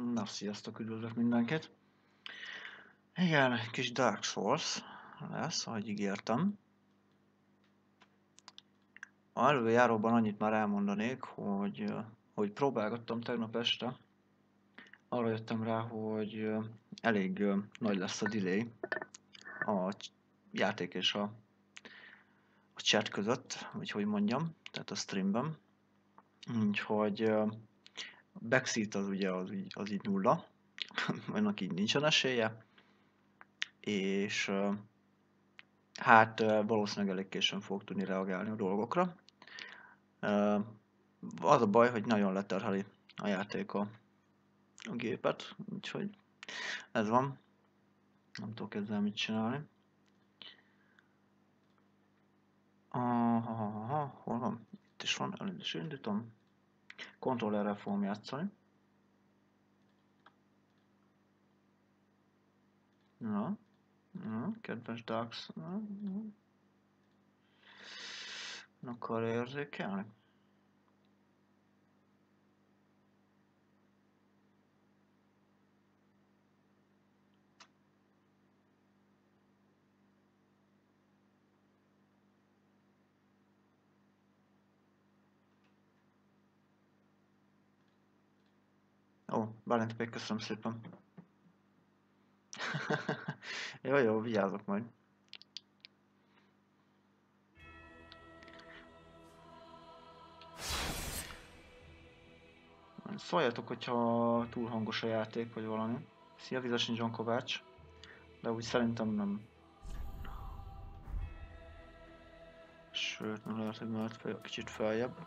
Na, sziasztok, üdvözlök mindenkit! Igen, egy kis Dark Souls lesz, ahogy ígértem. A előjáróban annyit már elmondanék, hogy próbálgattam tegnap este. Arra jöttem rá, hogy elég nagy lesz a delay a játék és a chat között, vagy hogy mondjam, tehát a streamben. Úgyhogy backseat az ugye az így nulla, annak így nincsen esélye. És hát valószínűleg elég későn fogok tudni reagálni a dolgokra. Az a baj, hogy nagyon leterheli a játék a gépet, úgyhogy ez van. Nem tudok ezzel mit csinálni. Hol van? Itt is van, el is indítom. Kontrollerrel fogom játszani. Na, kedves Dax. Akar érzékelni? Ó, Bálint, köszönöm szépen. Jó, vigyázok majd. Szóljatok, hogyha túl hangos a játék, vagy valami. Szia, Vizes John Kovács. De úgy szerintem nem. Sőt, nem lehet, hogy mert kicsit feljebb.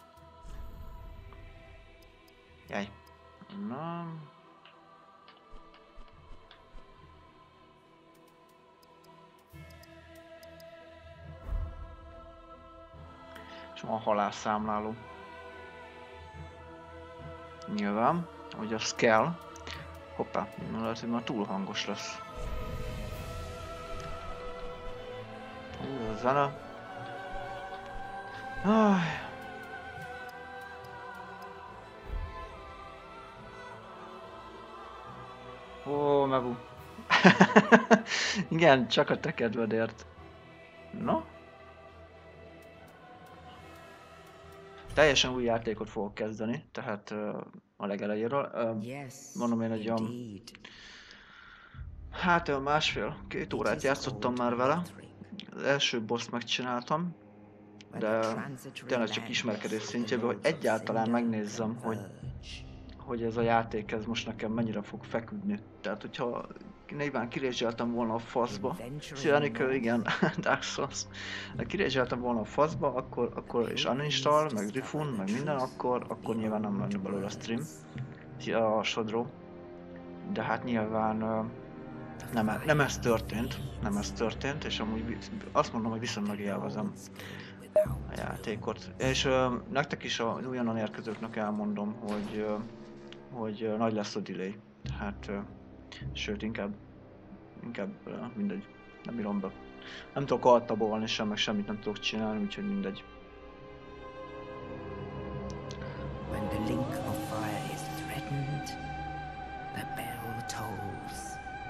Jaj. Na. És van halálszámláló. Nyilván, hogy az kell. Hoppá, nem lehet, hogy már túl hangos lesz. A zene. Ó, Mebu. Igen, csak a te kedvedért. No? Teljesen új játékot fogok kezdeni, tehát a legelejéről. Mondom én egy olyan... Hát olyan másfél-két órát játszottam már vele. Az első boss megcsináltam, de tényleg csak ismerkedés szintjében, hogy egyáltalán megnézzem, hogy ez a játék ez most nekem mennyire fog feküdni. Tehát, hogyha nyilván kirézseltem volna a faszba, Szilárnikő, igen, Dark Souls, de kirézseltem volna a faszba, akkor és uninstall, meg refund, meg minden, akkor nyilván nem lenne belőle a stream, a sodró. De hát nyilván nem ez történt, és amúgy azt mondom, hogy viszonylag élvezem a játékot. És nektek is az újonnan érkezőknek elmondom, hogy nagy lesz a delay. Tehát, sőt, inkább mindegy, nem írom be. Nem tudok altabolni sem, meg semmit nem tudok csinálni, úgyhogy mindegy. When the link of fire is threatened, the bell tolls,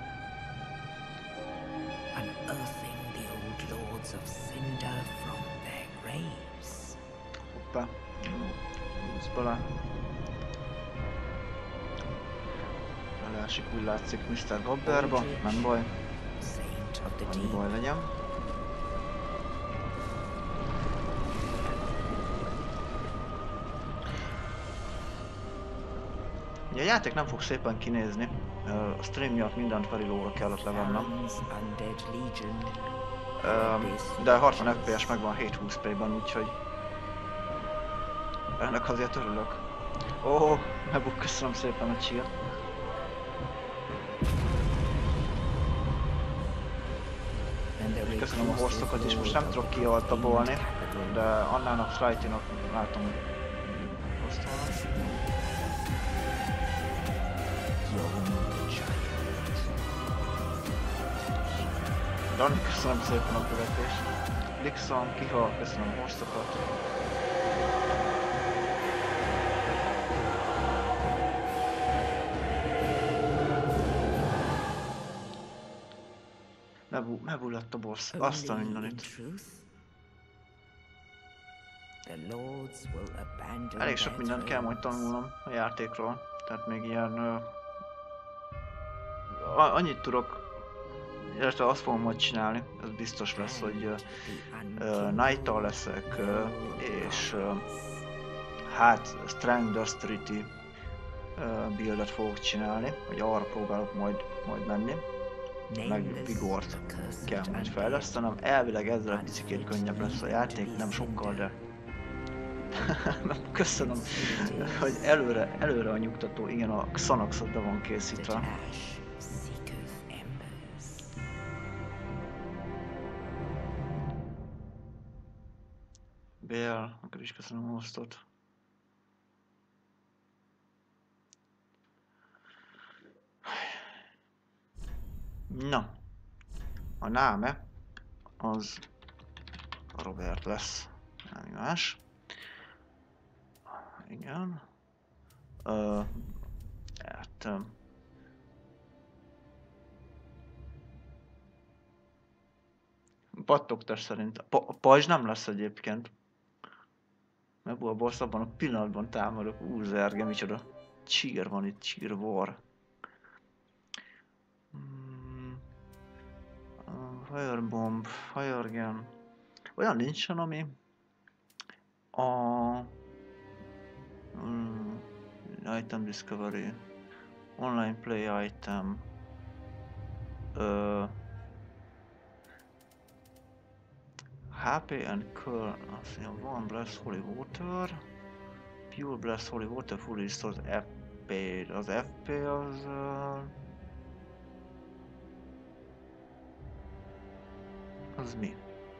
unearthing the old lords of cinder from their graves. Hoppá, húzz bele. Elásik, úgy látszik Mr. Gobberba, nem baj. Annyi baj legyen. A játék nem fog szépen kinézni, a stream miatt mindent felilóra kellett levennem. De 60 FPS megvan 720p-ben, úgyhogy ennek azért örülök. Ó, Mebu, köszönöm szépen a cheer. Köszönöm a horstokat is, most nem tudok kialtabolni, de Annának, Slighty-nak látom, hogy hoztolnak. Dani, köszönöm szépen a követést. Lixon, Kiha, köszönöm a horstokat. Mebu lett a boss. Azt a Only in mindenit. truth, the lords will abandon Elég sok their mindent kell majd thrones. tanulnom a játékról. Tehát még ilyen... annyit tudok, illetve azt fogom majd csinálni, ez biztos lesz, hogy Knight-tal leszek, és hát Strength Dexterity buildet fogok csinálni, hogy arra próbálok majd menni, meg Vigort kell majd fejlesztenem. Elvileg ezzel a picikét könnyebb lesz a játék, nem sokkal, de köszönöm, hogy előre a nyugtató, igen, a Xanaxot be van készítve. Bél, akkor is köszönöm a hostot. Na, a náme az Robert lesz, nem más. Igen. Hát... pattogtás szerint. Pajzs nem lesz egyébként. Mebu a boss abban a pillanatban támadok. Zerge, micsoda csír van itt, csír war. Firebomb, Firegun. Olyan nincsen, ami a item discovery, online play item, HP and curl, azt mondja, One Blast Holy Water, Pure Blast Holy Water, Full Restore az FP, az FP az... az mi?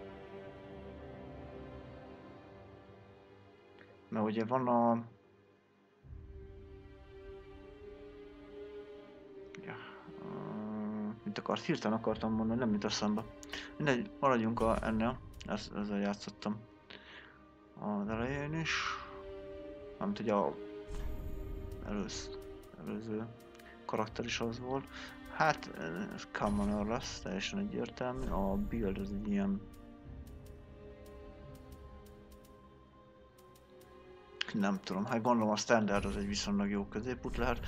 Mert ugye van a... mit akarsz? Hirtelen akartam mondani, nem jut eszembe. Mindegy, maradjunk ennél. Ezzel játszottam az elején is. Nem tudja, előző karakter is az volt. Hát, ez commoner lesz, teljesen egyértelmű. A build az egy ilyen... nem tudom, hát gondolom a standard az egy viszonylag jó középút lehet.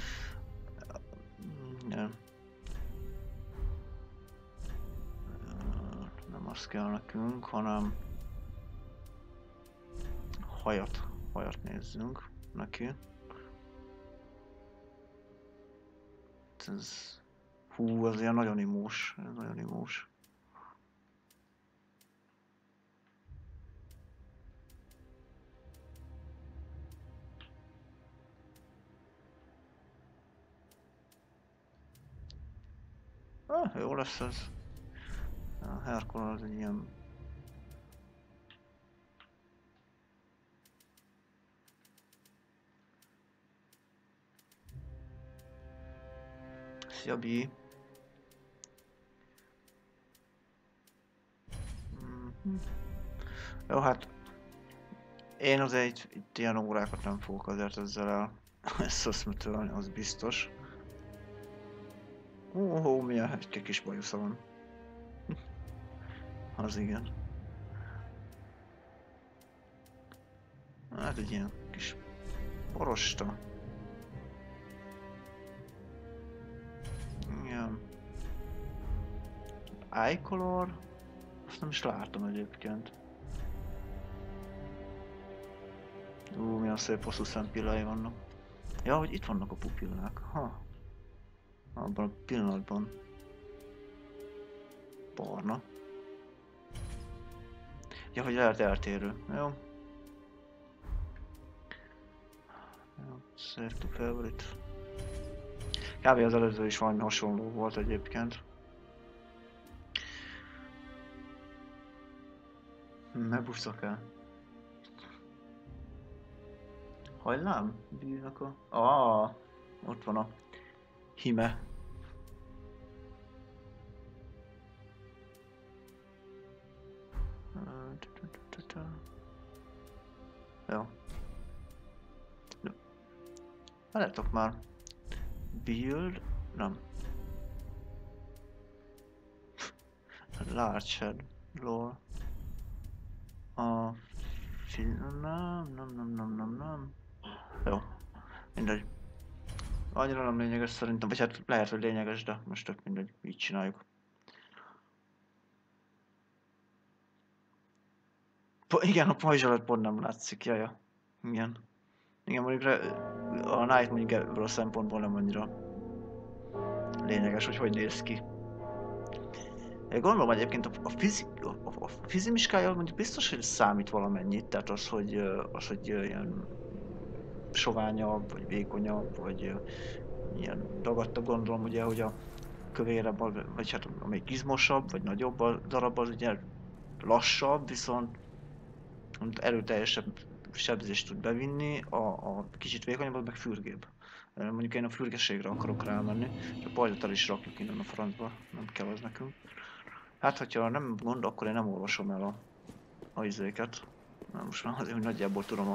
Nem az kell nekünk, hanem hajat nézzünk neki. Ez... hú, az ilyen nagyon imós, ez nagyon imós. Jó lesz ez. A Herkul az egy ilyen... Szia, Bi. Jó, hát... én azért itt ilyen órákat nem fogok azért ezzel el összeszmetölni, az biztos. Milyen egy kis bajusza van. Az igen. Hát egy ilyen kis borosta. Igen. Eye color? Azt nem is látom egyébként. Milyen szép hosszú szempillái vannak. Ja, hogy itt vannak a pupillák. Ha. Abban a pillanatban. Barna. Ja, hogy lehet eltérő. Jó. Save to favorite. Kb. Az előző is valami hasonló volt egyébként. Megbuszok el. Hajlám? Bírnak a... ott van a hime. Jó. Várjátok már. Build? Nem. Large head. Lol. A... Nem. Jó. Mindegy. Annyira nem lényeges szerintem, vagy hát lehet, hogy lényeges, de most tök mindegy, így csináljuk. Igen, a pajzs alatt pont nem látszik, jaja. Igen. Igen, mondjuk a Night mondjuk ebből a szempontból nem annyira lényeges, hogy néz ki. Én gondolom egyébként a fizimiskája mondjuk biztos, hogy számít valamennyit, tehát az, hogy ilyen soványabb, vagy vékonyabb, vagy ilyen dagadtabb, gondolom ugye, hogy a kövérebb, vagy hát amelyik izmosabb, vagy nagyobb a darab, az ugye lassabb, viszont erőteljesebb sebzést tud bevinni, a kicsit vékonyabb, az meg fürgébb. Mondjuk én a fürgeségre akarok rámenni, és a pajzsot el is rakjuk innen a francba, nem kell az nekünk. Hát, hogyha nem gond, akkor én nem olvasom el a izéket. Na, most már azért, hogy nagyjából tudom a...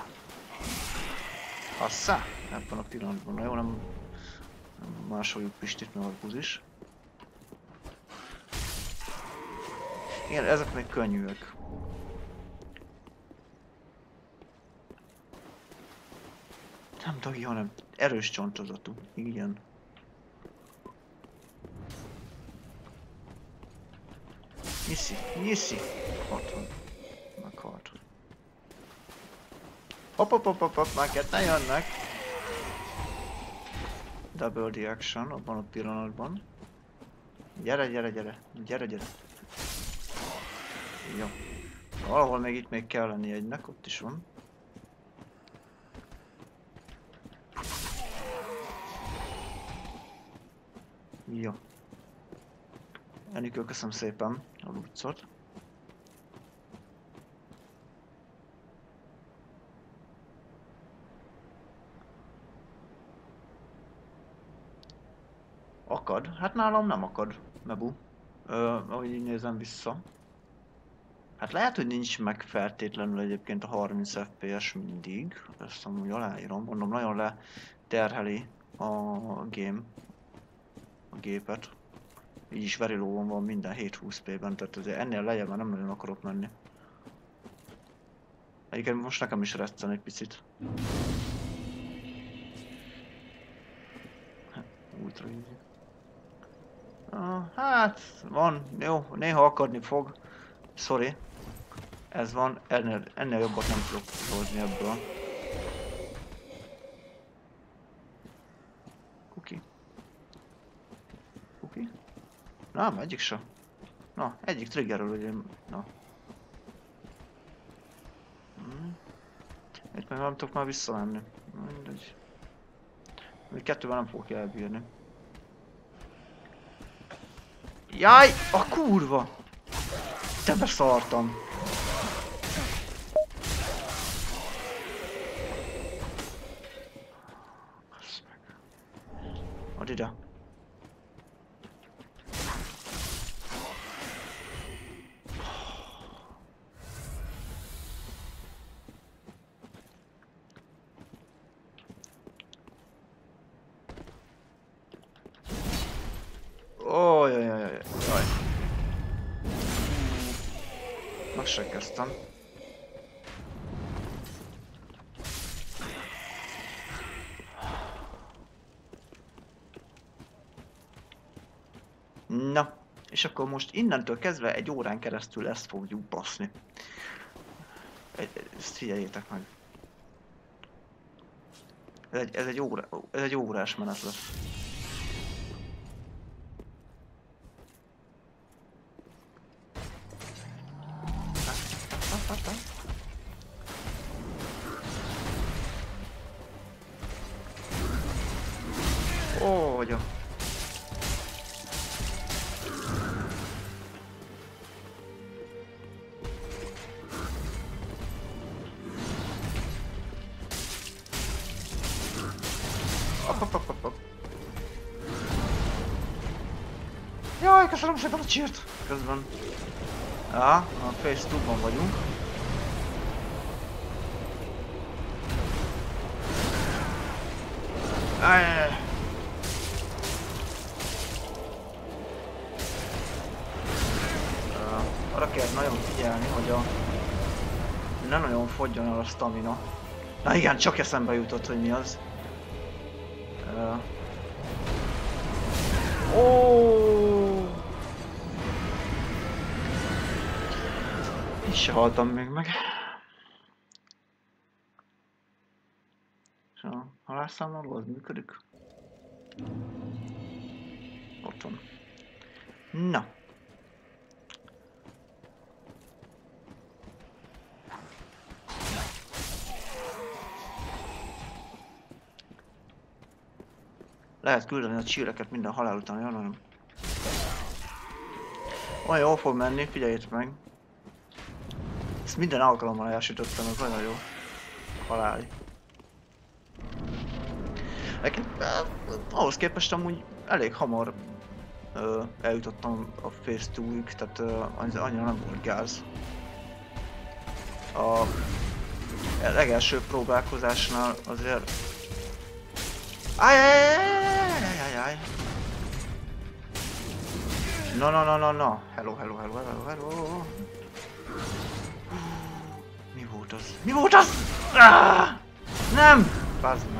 Asszá! Ebben a pillanatban. Na jó, nem másoljuk Pistit, meg a buzis. Igen, ezek még könnyűek. Nem dagi, hanem erős csontozatú. Igen. Nyiszi. Ott van. Meghalt. Hopp, már ketten jönnek. Double the action abban a pillanatban. Gyere. Jó. Valahol még itt még kell lenni egynek, ott is van. Jó. Enikő, köszönöm szépen a lucot. Akad? Hát nálam nem akad, Mebu. Ahogy így nézem vissza. Hát lehet, hogy nincs meg feltétlenül egyébként a 30 FPS mindig. Ezt amúgy aláírom. Mondom, nagyon leterheli a gépet. Így is very low-on van minden 720p-ben, tehát azért ennél lejjebb már nem nagyon akarok menni. Egyébként most nekem is reszten egy picit. Ultra easy. Hát, van, jó, néha akadni fog. Sorry. Ez van, ennél jobbat nem tudok hozni ebből. Kuki. Nem, egyik se. Na, egyik triggerről ugye, na. Itt meg nem tudok már visszamenni. Mindegy. Még kettőben nem fogok elbírni. Jaj, a kurva! Te beszartam! Add ide. Jaj. Megsekeztem. Na, és akkor most innentől kezdve egy órán keresztül ezt fogjuk baszni. Ezt figyeljétek meg. Ez egy órás menet lesz. Ó, jó. Jaj, köszönöm szépen a cheert! Közben. Ja, a Phase 2-ban vagyunk. kell nagyon figyelni, hogy ne nagyon fogjon el a stamina. Na igen, csak eszembe jutott, hogy mi az. Így se haltam még meg. És a halálszámláló az működik? Ott van. Na. Lehet küldeni a csíreket minden halál után, jól nagyon. Olyan jól fog menni, figyeljétek meg. Ezt minden alkalommal elsütöttem, az nagyon jó. Halál. Nekem ahhoz képest amúgy elég hamar eljutottam a Phase 2-ig, tehát annyira nem volt gáz. A legelső próbálkozásnál azért... Ajjajjajjajjajjajjaj! No. Hello. Mi volt az? Mi volt az? Nem! Bázd meg.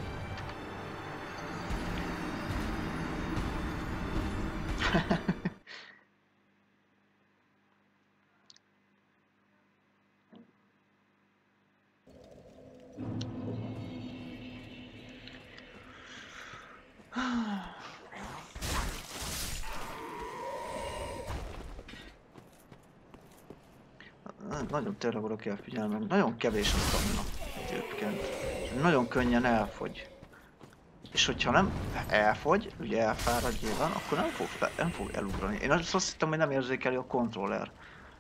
Nagyon tényleg oda kell figyelni, nagyon kevés a stamina egyébként. Nagyon könnyen elfogy. És hogyha nem elfogy, ugye elfárad nyilván, akkor nem fog elugrani. Én azt hittem, hogy nem érzékeli a kontroller.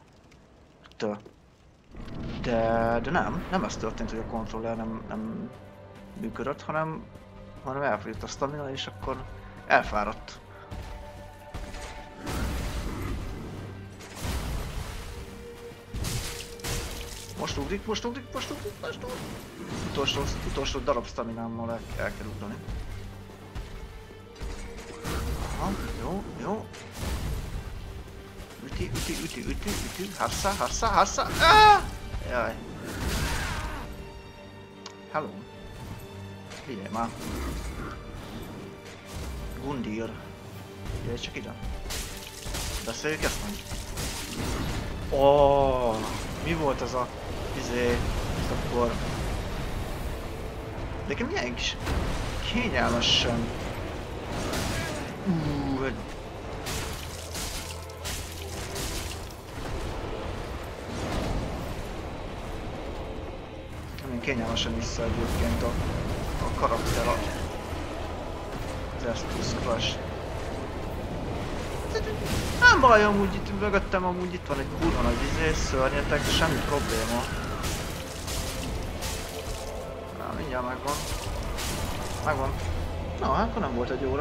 De nem ez történt, hogy a kontroller nem működött, hanem elfogyott a stamina, és akkor elfáradt. Most ugrik. Utolsó darab staminámmal el kell ugrani. Aha, jó. Üti. Harsa. Jaj. Hello. Figyelj már. Gundyr. Jöjj csak ide. Beszéljük ezt meg. Mi volt az a akkor... Nekem milyen kis kényelmesen... Milyen kényelmesen vissza egyébként a karakter az Estus Crush. Nem baj, amúgy itt mögöttem, amúgy itt van egy kurva nagy szörnyetek, semmi probléma. Na, mindjárt megvan. Na, akkor nem volt egy óra.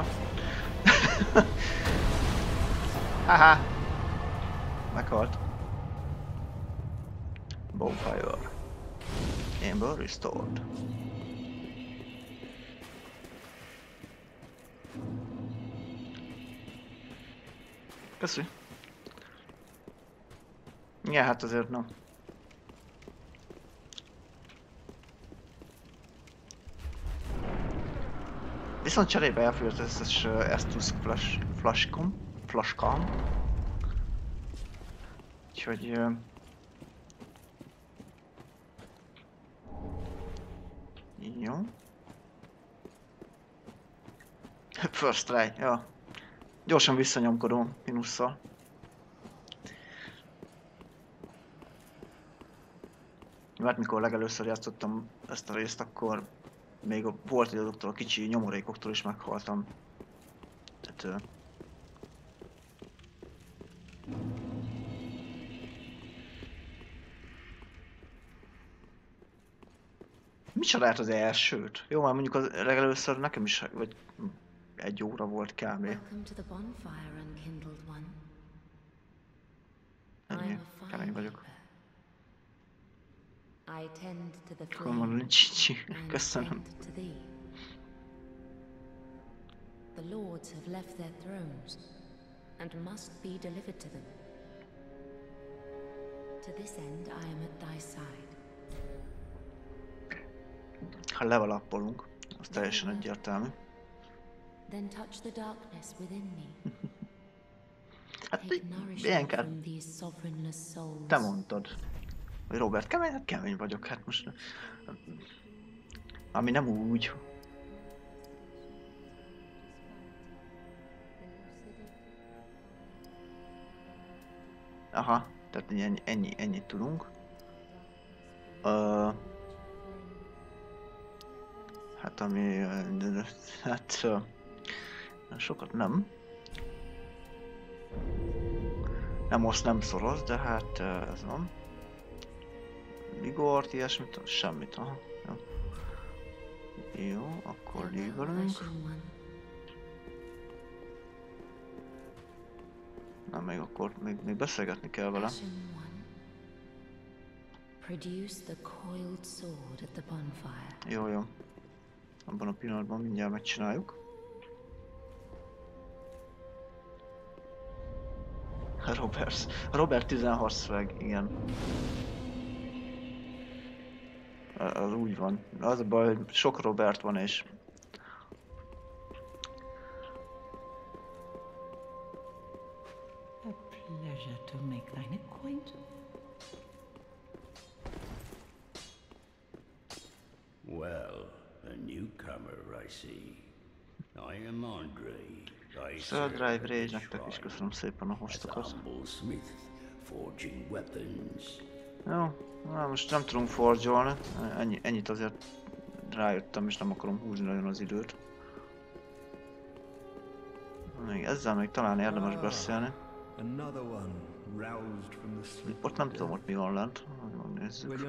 Haha. Meghalt. Bonfire. Amber restored. Köszi. Ja, hát azért nem. Viszont cserébe elfogyott az összes Estus flashkam. Úgyhogy... Jó. First try, ja. Gyorsan visszanyomkodom minusszal. Mert mikor legelőször játszottam ezt a részt, akkor még volt azoktól a kicsi nyomorékoktól is meghaltam. Tehát... Micsoda lehet az elsőt? Jó, már mondjuk az legelőször nekem is, vagy egy óra volt kb. Ennyi, kemény vagyok. Akkor mondani, Csicsi, köszönöm. The lords have left their thrones and must be delivered to them. To this end, I am at thy side. Ha level up-olunk, az teljesen egyértelmű. Then touch the darkness within me. Hát Take nourishment from these sovereignless souls. te mondtad, hogy Robert kemény, hát kemény vagyok, hát most... Ami nem úgy. Aha, tehát ennyit tudunk. Hát ami... Hát... sokat nem. Nem most nem szoros, de hát ez van. Ligort, ilyesmit, semmit, aha. Jó, akkor ligolunk. Na, még akkor, még beszélgetni kell vele. Jó, jó. Abban a pillanatban mindjárt megcsináljuk. Robert 16 swag, igen. Az úgy van. Az a baj, hogy sok Robert van és... A pleasure to make thine acquaintance. Well, a newcomer, I see. I am Andre. Third Drive Rage-nektek is köszönöm szépen a hostokat. Jó, na most nem tudunk forgyolni, ennyit azért rájöttem és nem akarom húzni nagyon az időt. Még ezzel még talán érdemes beszélni. Ott nem tudom, ott mi van lent. Nézzük.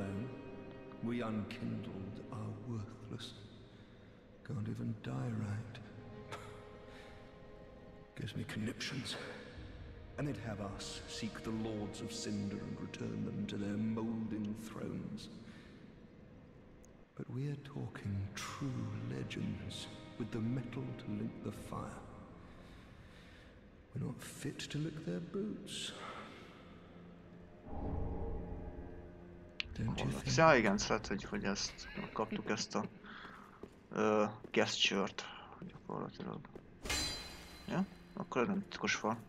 Gives me conniptions. And they'd have us seek the lords of Cinder and return them to their moulding thrones. But we're talking true legends with the metal to link the fire. We're not fit to lick their boots. Don't you think? Ja, igen, szóval, hogy ezt kaptuk ezt a gesture-t gyakorlatilag. Ja? Akkor ez nem titkos fal.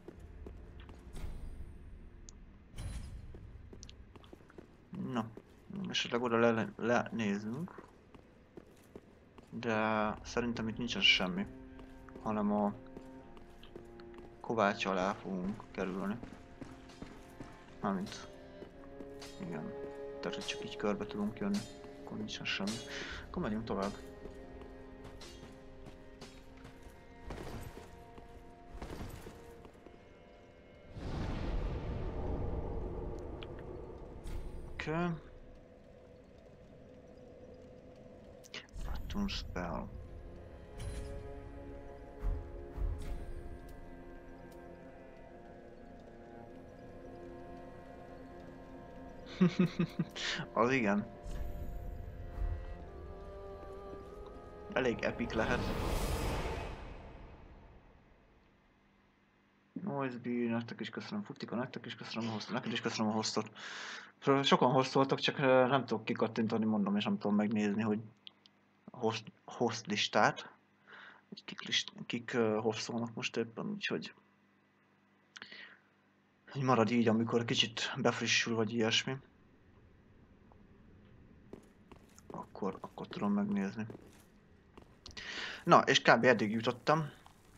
Na, esetleg oda lenézünk. De szerintem itt nincsen semmi. Hanem a kovács alá fogunk kerülni. Mármint. Igen. Tehát, hogy csak így körbe tudunk jönni. Akkor nincsen semmi. Akkor megyünk tovább. Okay. Button spell. Az igen. Elég epic lehet. Noiseby, nektek is köszönöm, Futika, nektek is köszönöm a hostot, neked is köszönöm a hostot. Sokan hostoltak, csak nem tudok kikattintani, mondom, és nem tudom megnézni, hogy a host listát. Kik hostolnak most éppen, úgyhogy marad így, amikor kicsit befrissül, vagy ilyesmi. Akkor tudom megnézni. Na, és kb. Eddig jutottam.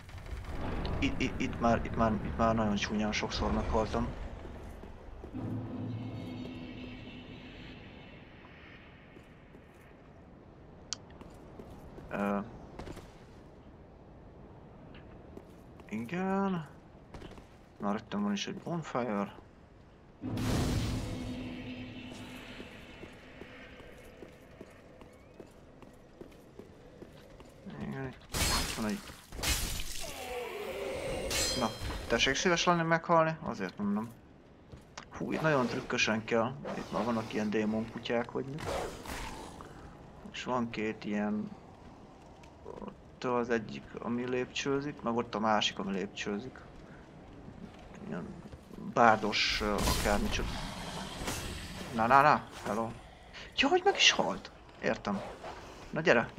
Itt már nagyon csúnyán sokszor meghaltam. Igen. Már rögtön van is egy bonfire. Igen, itt van egy... Na, tessék szíves lenni meghalni? Azért mondom. Hú, itt nagyon trükkösen kell. Itt már vannak ilyen démon kutyák, vagy mit. És van két ilyen... Ott az egyik, ami lépcsőzik, meg ott a másik, ami lépcsőzik. Ilyen bárdos akármicsoda. Na, hello. Ja, hogy meg is halt. Értem. Na gyere.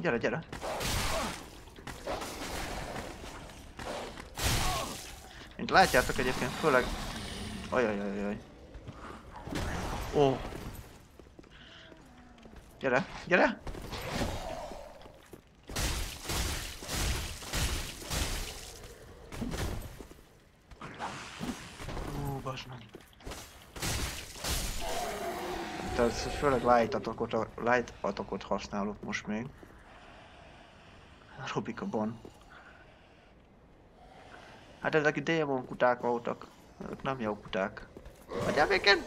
Mint látjátok egyébként, főleg... Ajajajajaj. Ó. Gyere. Bazd meg. Tehát főleg light atakot használok most még. Robikabon. Hát ezek démon kuták voltak. Ők nem jó kuták. Hagyjál véken!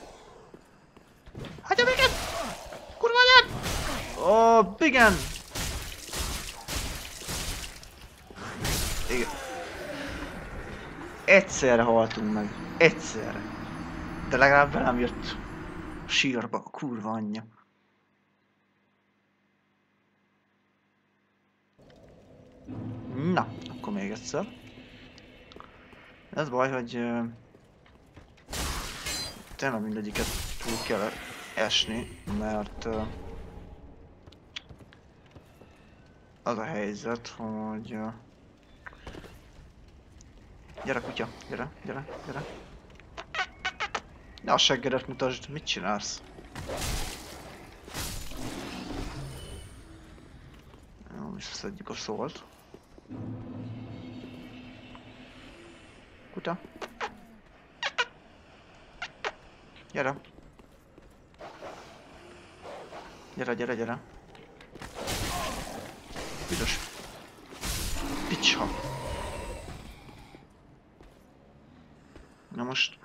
Kurva anyád! Ó, igen! Igen. Egyszerre haltunk meg. Egyszerre. De legalább velem jött sírba, a kurva anyja. Na, akkor még egyszer. Ez baj, hogy tényleg mindegyiket túl kell esni, mert az a helyzet, hogy gyere kutya, gyere. Ne a seggedet mutasd, mit csinálsz? Jó, visszaszedjük a szólt. Kutya. Gyere. Büdös. Picsa. Na most...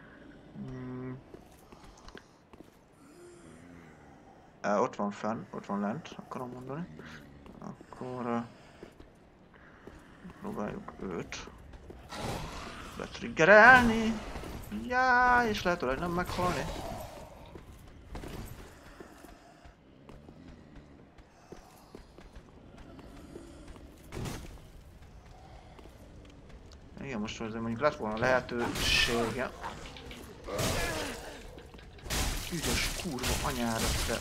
ott van fenn, ott van lent, akarom mondani. Akkor... próbáljuk őt betriggerelni. Jaj, és lehetőleg nem meghalni. Igen, most azért mondjuk lett volna lehetősége. Ügyes kurva anyára, de...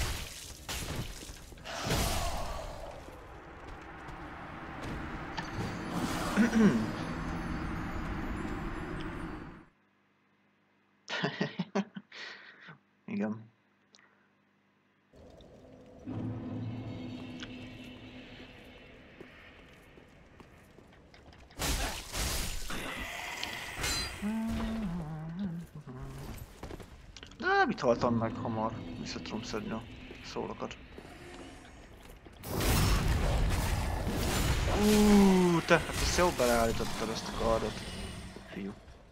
Igen. De mit haltam meg hamar? Vissza tudom szedni a szólakat. Te, hát ezt jó beleállítottad ezt a kardot. Fiú.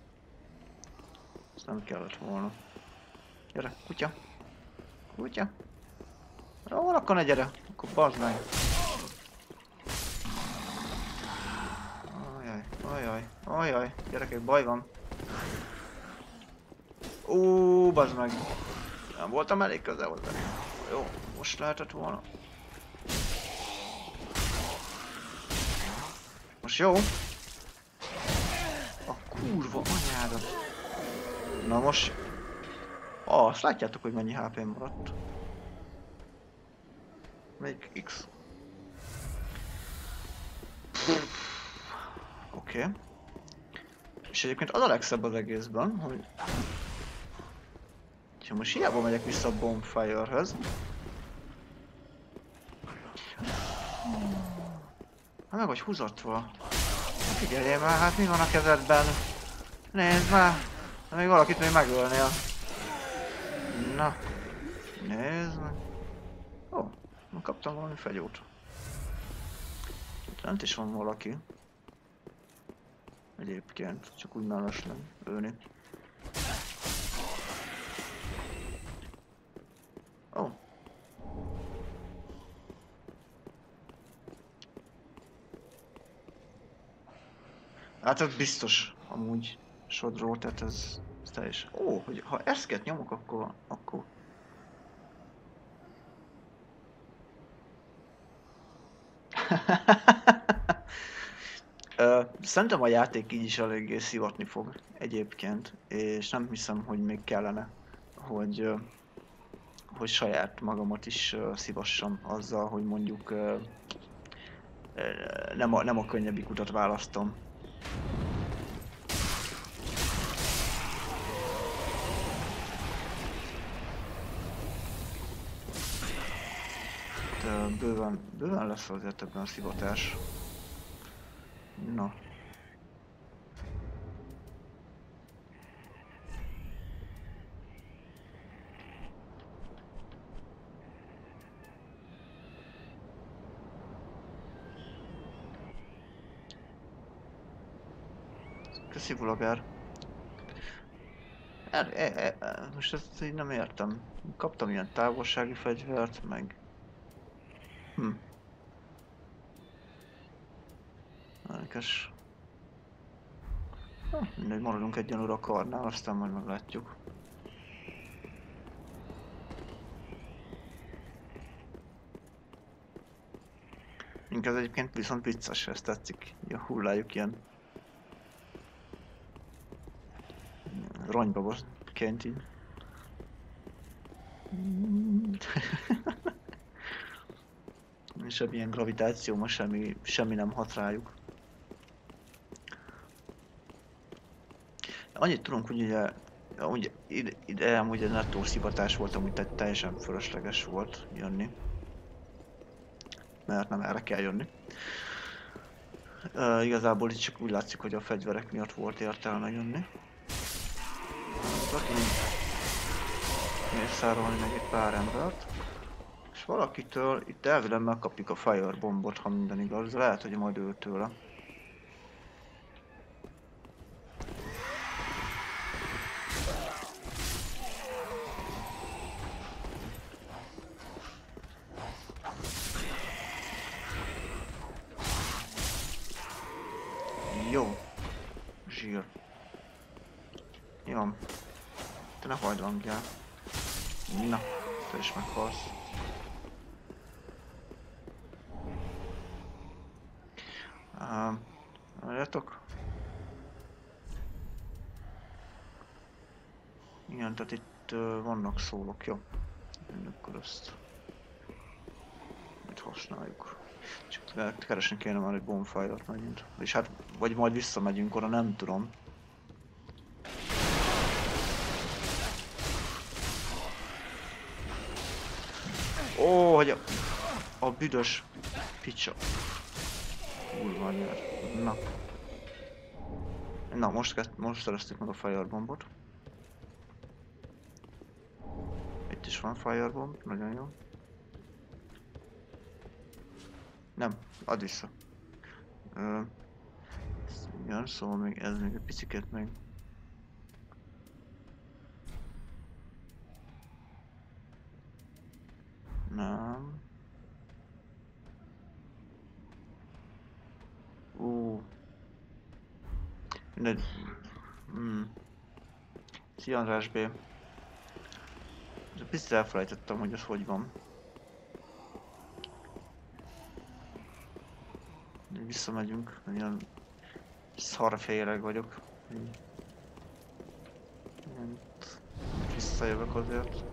Ezt nem kellett volna. Gyere, kutya. Jó, akkor ne gyere. Akkor bazd meg. Ajaj. Gyerekek, baj van. Bazd meg. Nem voltam elég közel hozzá. Jó, most lehetett volna. Most jó? A kurva anyádat. Na most... azt látjátok, hogy mennyi HP-m maradt. Még X. Oké. És egyébként az a legszebb az egészben, hogy... ha most hiába megyek vissza a Bonfire-höz. Hát meg vagy húzatva. Figyeljél már, hát mi van a kezedben? Nézd már! De még valakit még megölnél. Na. Nézd meg. Ó, kaptam valami fegyót. Itt lent is van valaki. Egyébként, csak úgy mellesleg lőni. Ó. Hát ez biztos amúgy sodró, tehát ez teljesen... Ó, hogy ha ezt nyomok, akkor... Szerintem a játék így is eléggé szivatni fog egyébként, és nem hiszem, hogy még kellene, hogy hogy saját magamat is szívassam azzal, hogy mondjuk nem a könnyebbik utat választom. De bőven lesz azért ebben a szivatás. Na. Köszi, Vlogger. Most ezt így nem értem. Kaptam ilyen távolsági fegyvert, meg... Érdekes. Mindegy, maradunk egyenlőre a karnál, aztán majd meglátjuk. Inkább egyébként viszont vicces, ezt tetszik. A hullájuk ilyen... ronybabosként így. Semmilyen gravitáció, most semmi nem hat rájuk. Annyit tudunk, hogy ugye ide amúgy egy nettó szivatás volt, amúgy teljesen fölösleges volt jönni. Mert nem erre kell jönni. Igazából itt csak úgy látszik, hogy a fegyverek miatt volt értelme jönni. Mészárolni meg egy pár embert. És valakitől itt elvileg megkapjuk a firebombot, ha minden igaz. Lehet, hogy majd őtőle. Jó. Zsír. Jó. Te ne hajlangjál. Na, te is meghalsz. Várjátok. Igen, tehát itt vannak szólok, jó. Akkor ezt itt használjuk. Csak keresni kéne már egy bonfire-t megint. És hát, vagy majd visszamegyünk oda, nem tudom. Ó, hogy a büdös picsa. Kurva nyer. Na. Na, most szereztük meg a firebombot. Itt is van firebomb, nagyon jó. Nem, add vissza. Igen, szóval még ez még egy picit még. Nem. Mindegy. Szia András B. Picit elfelejtettem, hogy ez hogy van. Visszamegyünk, ilyen szarféreg vagyok. Visszajövök azért.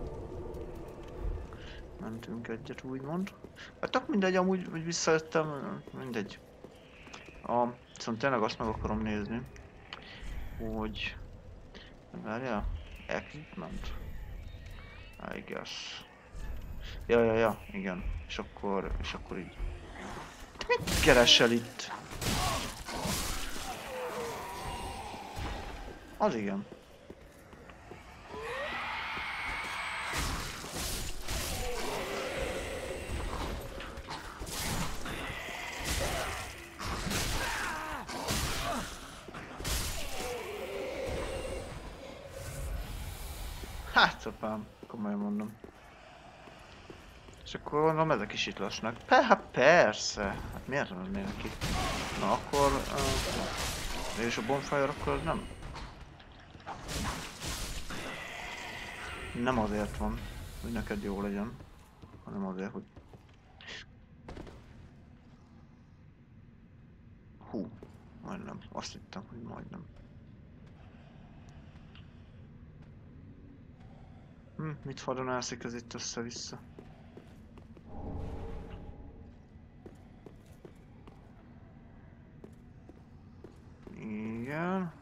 Mentünk egyet úgymond. Hát tök mindegy, amúgy hogy visszajöttem, mindegy. Viszont tényleg azt meg akarom nézni, hogy... Várjál? Equipment? I guess. Ja, igen. És akkor így. Te mit keresel itt? Az igen. Hát apám, komolyan mondom. És akkor gondolom ezek is itt lesznek. Hát persze! Hát miért nem lennének itt? Na akkor... és a bonfire akkor az nem... Nem azért van, hogy neked jó legyen, hanem azért, hogy... Hú, majdnem. Azt hittem, hogy majdnem. Mit fadonászik ez itt össze-vissza? Igen.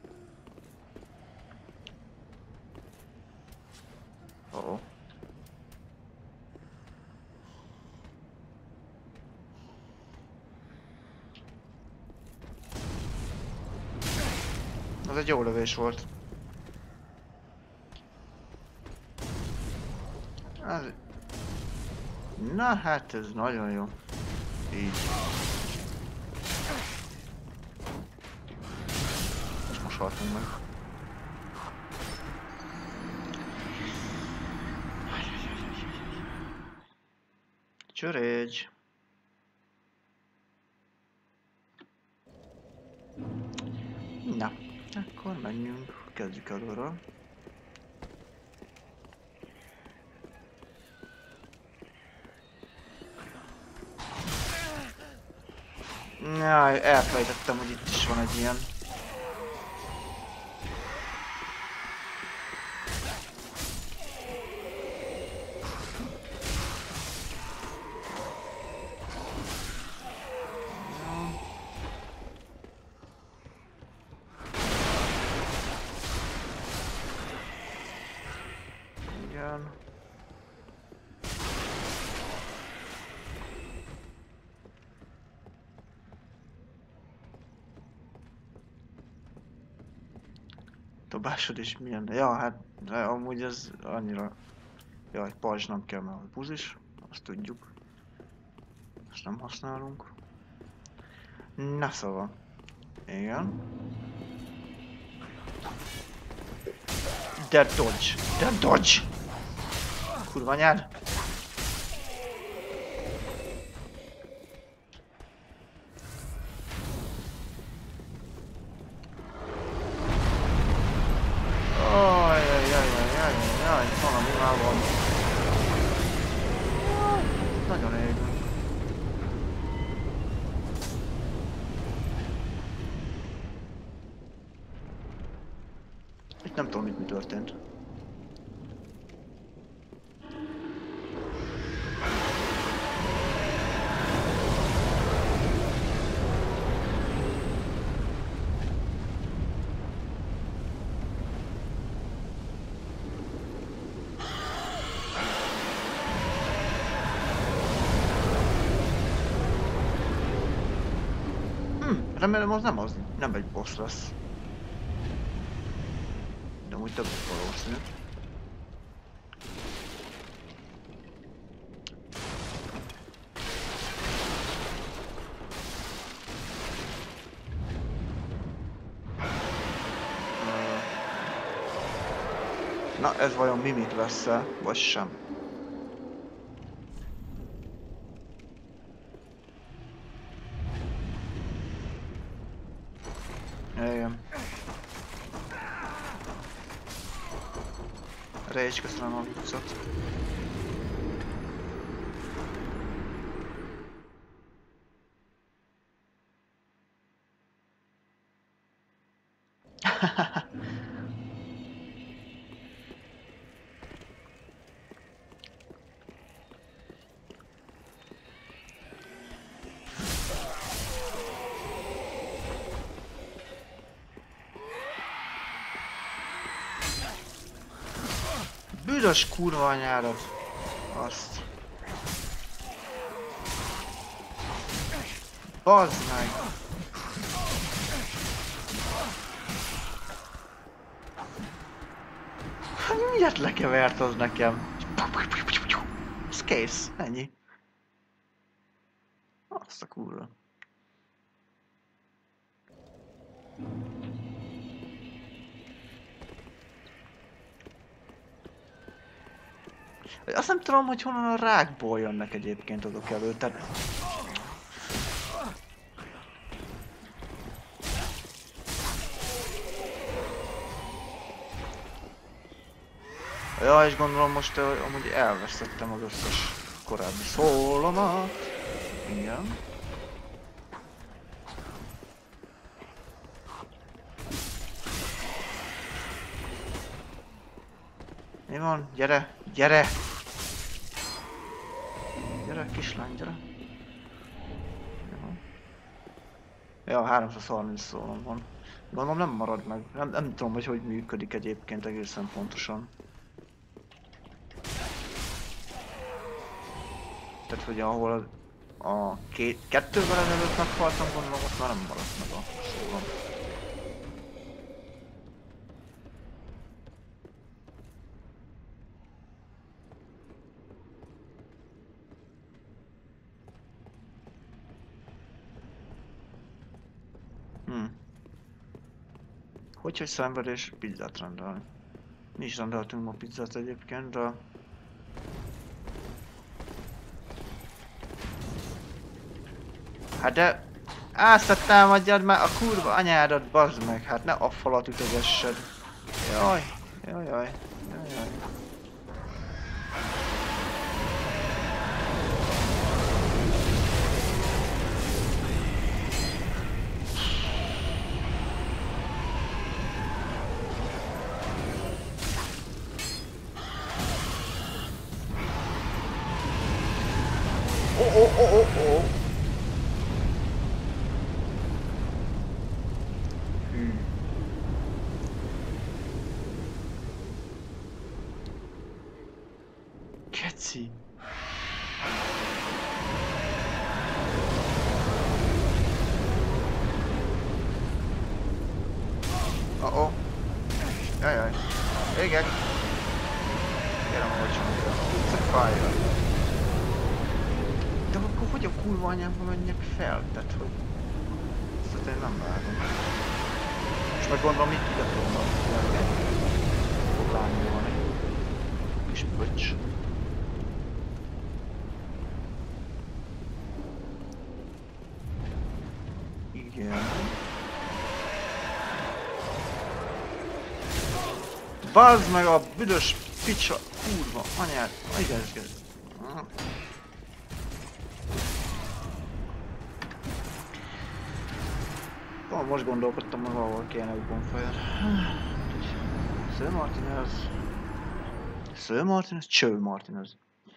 Oh. Az egy jó lövés volt. Az... Na hát ez nagyon jó. Így. Most haltunk meg. Csörégy. Na, akkor menjünk. Kezdjük előről. Jaj, elfelejtettem, hogy itt is van egy ilyen. Igen. Dobásod is milyen? Ja, hát amúgy ez annyira... Jaj, pajzs nem kell, mert buzis, azt tudjuk. Ezt nem használunk. Na szóval. Igen. Dead dodge! Dead dodge! Kurva anyád! Ajajajajajajajaj, valami már van. Nagyon égünk. Itt nem tudom, mi történt. Remélem az nem egy boss lesz. De úgy több valószínű. Na ez vajon mimik lesz-e, vagy sem? Igen. Rage, köszönöm a viccot. Büdös kurva anyárat. Azt. Bazd meg. Miért lekevert az nekem? Ez kész, ennyi. Azt a kurva. Azt nem tudom, hogy honnan a rákból jönnek egyébként azok elő, tehát... Ja, és gondolom most amúgy elvesztettem az összes korábbi szólomat. Igen. Mi van? Gyere! Gyere! Gyere, kislány, gyere! Ja, 330 szólam van. Gondolom nem marad meg. Nem tudom, hogy működik egyébként egészen pontosan. Tehát, hogy ahol a kettővel ezelőtt meghaltam, gondolom, ott már nem maradt meg a szólam. Hogy szenvedés, pizzát rendelni. Mi is rendeltünk ma pizzát egyébként, de... Hát de... támadjad már a kurva anyádat, bazd meg, hát ne a falat ütögessed. Jaj, jaj, jaj, jaj, jaj. Oh. Keci. Oh. Jaj. Égek. Kérem, hogy csak it's a fire. De akkor hogy a kurva anyámba menjek fel? Tehát, hogy... Ezt én nem vágom. És meg gondolom, itt ide tudom lenni. Fog lányolni. Kis pöcs. Igen. Bazd meg a büdös picsa, kurva anyád. Igen. Most gondolkodtam, hogy valahol kéne egy bonfire. Sir Martinez? Cső Martinez.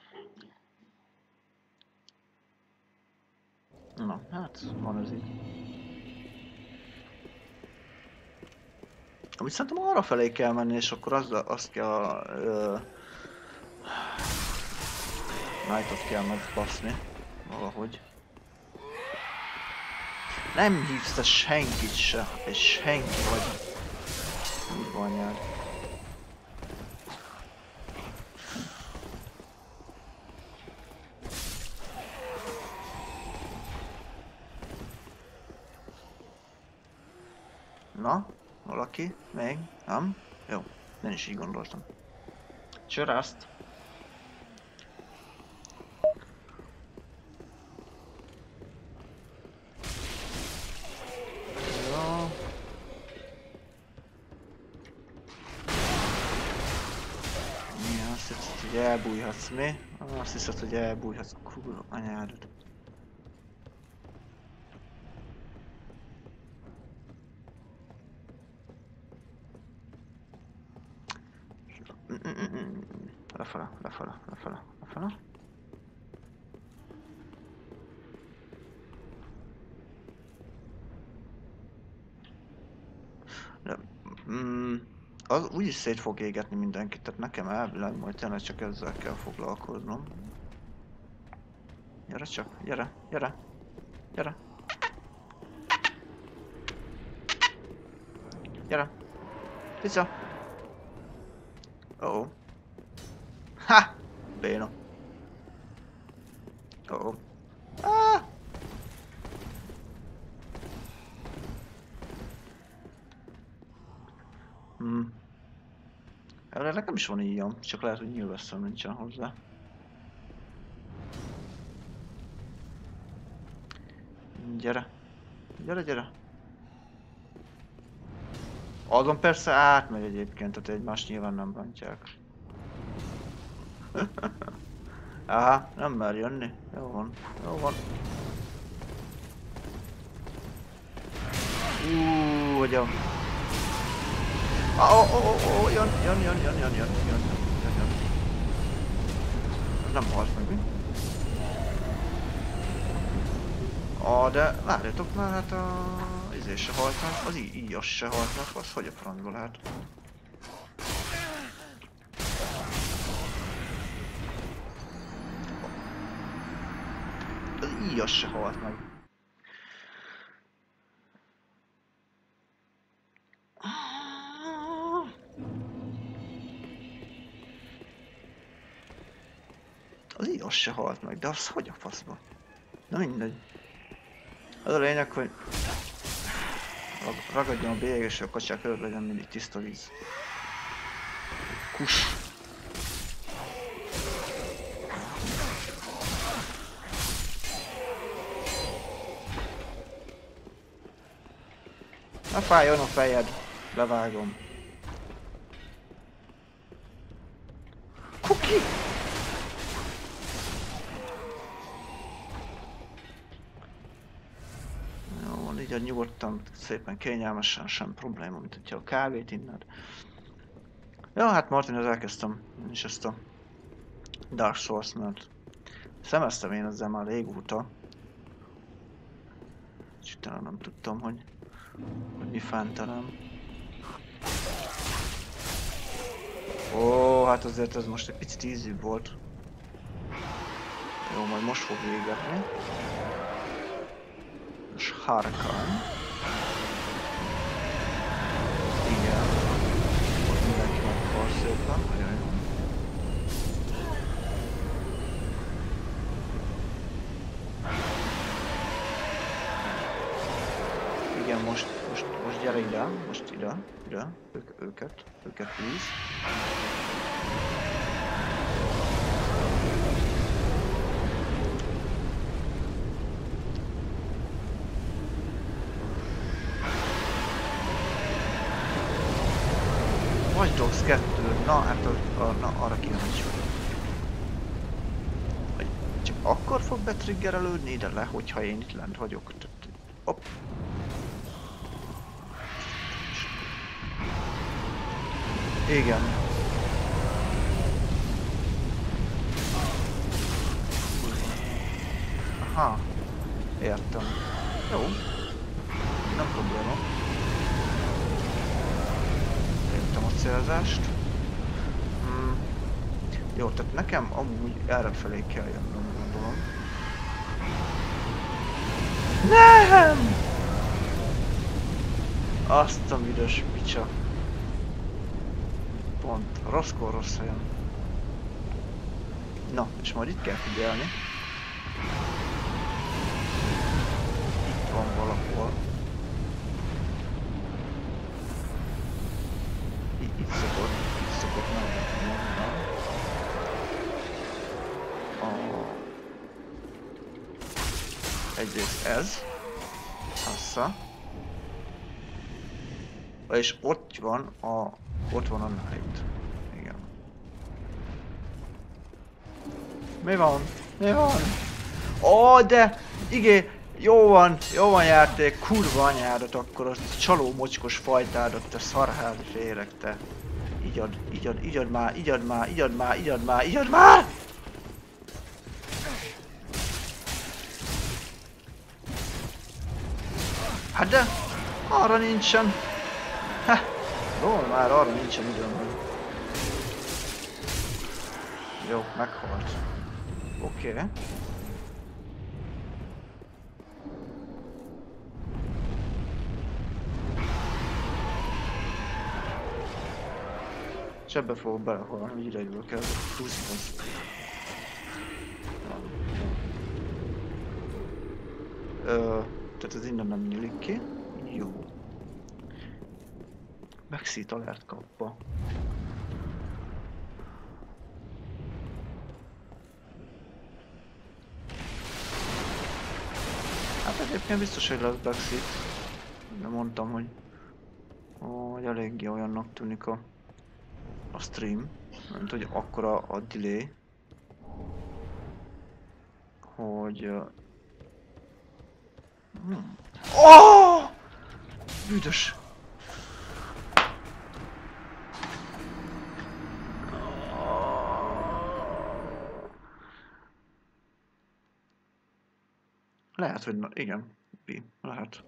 Na, hát van ez így. Amit szerintem arra felé kell menni, és akkor azt kell Knightot kell megbaszni. Valahogy. Nem hívsz te senkit se, és senki vagy. Úgy van nyár. Na, valaki? Még? Nem? Jó, én is így gondoltam. Csörászt. Elbújhatsz, mi? Azt hiszed, hogy elbújhatsz, kurva anyádat. Lefele. De, az úgyis szét fog égetni mindenkit, tehát nekem elvileg majd tényleg csak ezzel kell foglalkoznom. Gyere csak, gyere. Gyere. Pizza. Oh. Ha! Béna. Oh. Ah! Erre nekem is van ilyen, csak lehet, hogy nyilvesszem nincsen hozzá. Gyere. Azon persze átmegy egyébként, tehát egymást nyilván nem bántják. Aha, nem mer jönni. Jó van. Hogy a... Jön. nem halt meg, mi? De várjatok már, hát izé se halt meg, az íjas se halt meg, az hogy a francba lehet? Az íjas se halt meg. Az íjas se halt meg, de az hogy a faszba? Na mindegy. Az a lényeg, hogy ragadjon a bélyeg és a kacsák előtt legyen mindig tiszta víz. Kus. Ne fájjon a fejed, levágom. Kuki! Jó, van így a nyugodtan, szépen kényelmesen, sem probléma, mint hogyha a kávét inned. Ja, hát Martinhoz elkezdtem én is ezt a Dark Souls, mert szemeztem én ezzel már régóta. És utána nem tudtam, hogy mi fántanám. Ó, hát azért ez most egy picit easy volt. Jó, majd most fog végetni. És Harkan. Igen. Ott mindenki meghal szépen, nagyon jó. Igen, most gyere ide, most ide, őket víz. Watch Dogs 2, na hát arra kíváncsi vagyok. Hogy csak akkor fog betriggerelődni ide le, hogyha én itt lent vagyok. Hopp. Igen. Aha. Értem. Jó. Nem probléma. Értem a célzást. Jó, tehát nekem amúgy errefelé kell jönnöm, gondolom. Nem! Azt a büdös picsa. Pont, rosszkor rossz helyen. Na, és majd itt kell figyelni. Itt van valahol. Itt szokott meglepni. Egyrészt ez. Assza. És ott van a Knight. Igen. Mi van? Mi van? Ó, de! Igen! Jó van játék, kurva anyádat akkor, az csaló mocskos fajtádat, te szarhádi féreg, te. Igyad már! Hát de, arra nincsen. Jó, már arra nincsen időm. Jó, meghalt. Oké. Sebbe fogok belehalni, hogy idejövök el, húzva. Tehát ez innen nem nyílik ki. Jó. Backseat alert kappa. Hát egyébként biztos, hogy lesz backseat. De mondtam, hogy eléggé olyannak tűnik a stream. Mint hogy akkora a delay. Hogy... Oh! Büdös! Lehet, hogy igen. B. Lehet.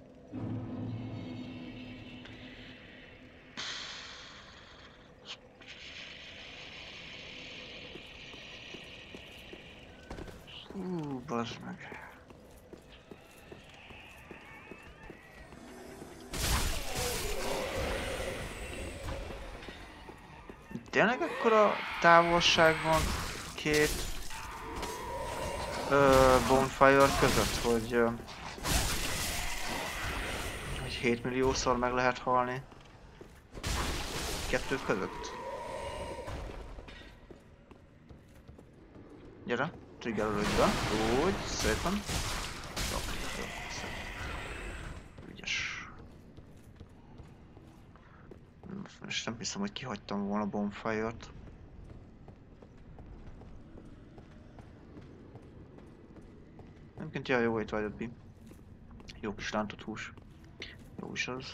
Bazd meg. Tényleg ekkora távolság van két bonfire között, hogy 7 milliószor meg lehet halni kettő között? Gyere, triggerölődj be. Úgy, szépen. Jó, szépen. Ügyes. És nem hiszem, hogy kihagytam volna a bonfire-t. Egyébként jaj, jó étvágyat, Bi. Jó kis rántott hús. Jó is az.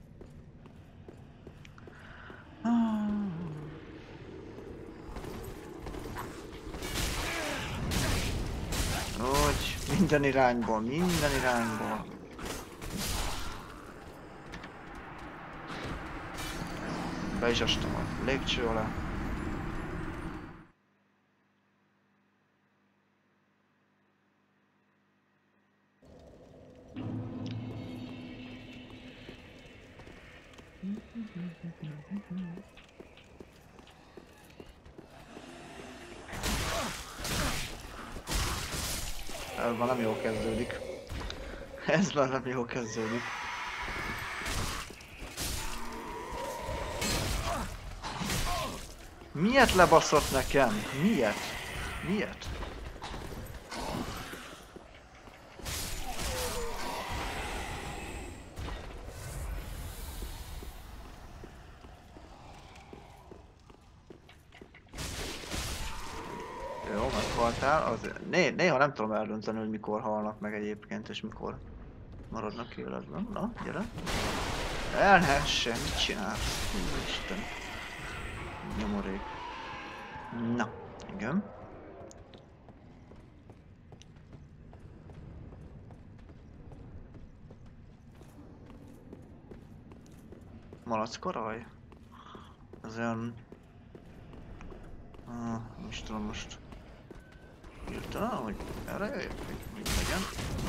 Úgy, minden irányból, minden irányból. Be is astam a légcső alá. Ez már nem jól kezdődik. Ez már nem jól kezdődik. Miért lebaszott nekem? Miért? Miért? Jó, meghaltál. Néha nem tudom eldönteni, hogy mikor halnak meg egyébként, és mikor maradnak életben. Na, gyere. El ne essen, mit csinálsz? Isten. Nyomorék. Na, igen. Malackaraj? Az olyan... nem is tudom most... Hirtelen, hogy erre jöjjök, hogy legyen.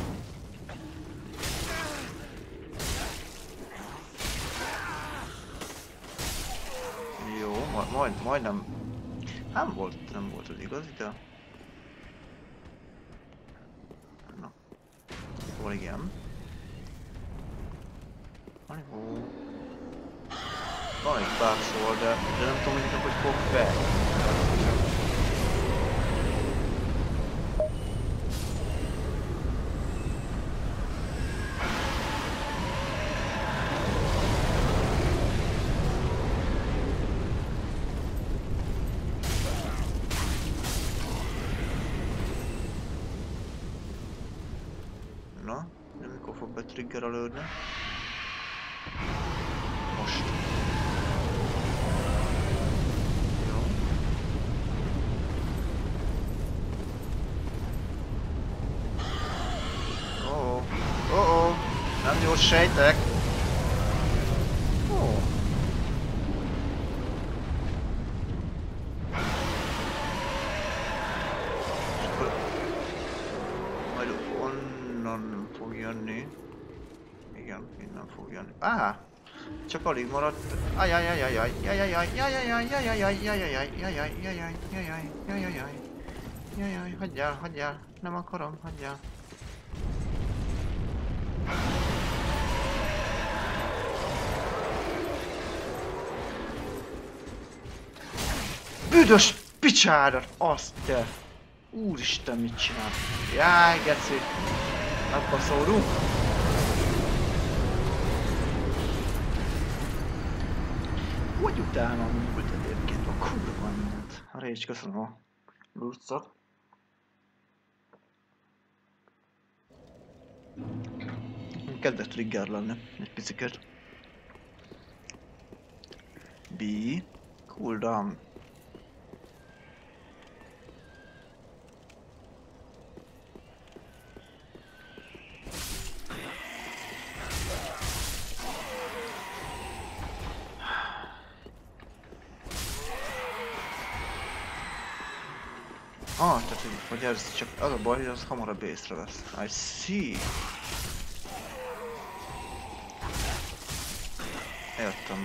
Jó, majdnem... Nem volt az igazi, de... Na. Hol igen. Halibó. Van egy pár szól, de nem tudom, hogy fog fel. Na, de mikor fog betriggerelődni? Most. Jó. Nem jó sejtek. Ó. Majd onnan fog jönni. Igen, innen fog jönni. Á! Csak alig maradt. Jajjaj, hagyjál, nem akarom, hagyjál. Büdös picsádat, azt te! Úristen, mit csinál? Jaj, geci! Megbaszódunk! Hogy utána múlt egyébként a kurva mindent? A Rage, köszönöm a boostot. Kedves trigger lenne, egy picit. B. Cooldown. Tehát hogy ez csak az a baj, hogy az hamarabb észrevesz. I see. Értem.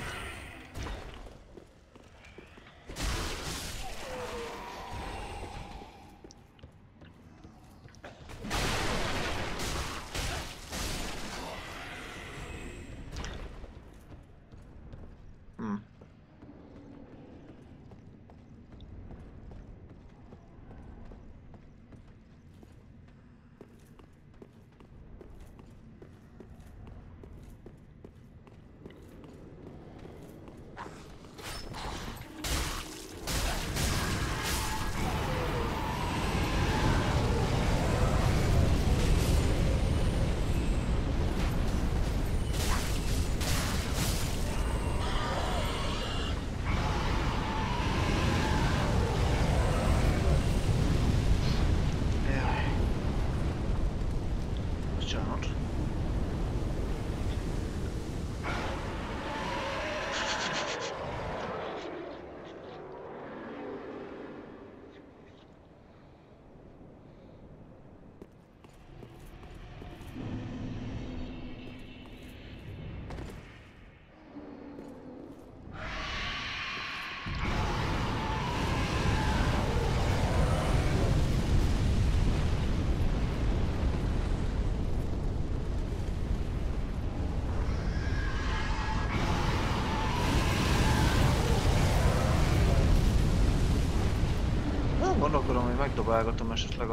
Gondolkodom, hogy megdobálgatom esetleg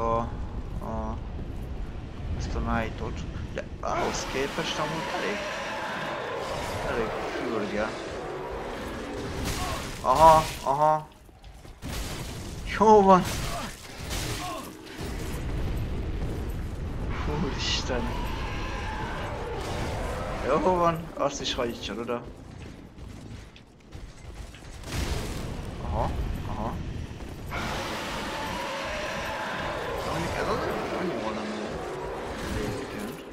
ezt a Knight-ot, de ahhoz képest amúgy elég fürge. Aha. Jó van. Úristen. Jó van, azt is hagyjál oda. Aha. Ez az annyi volna még egyébként.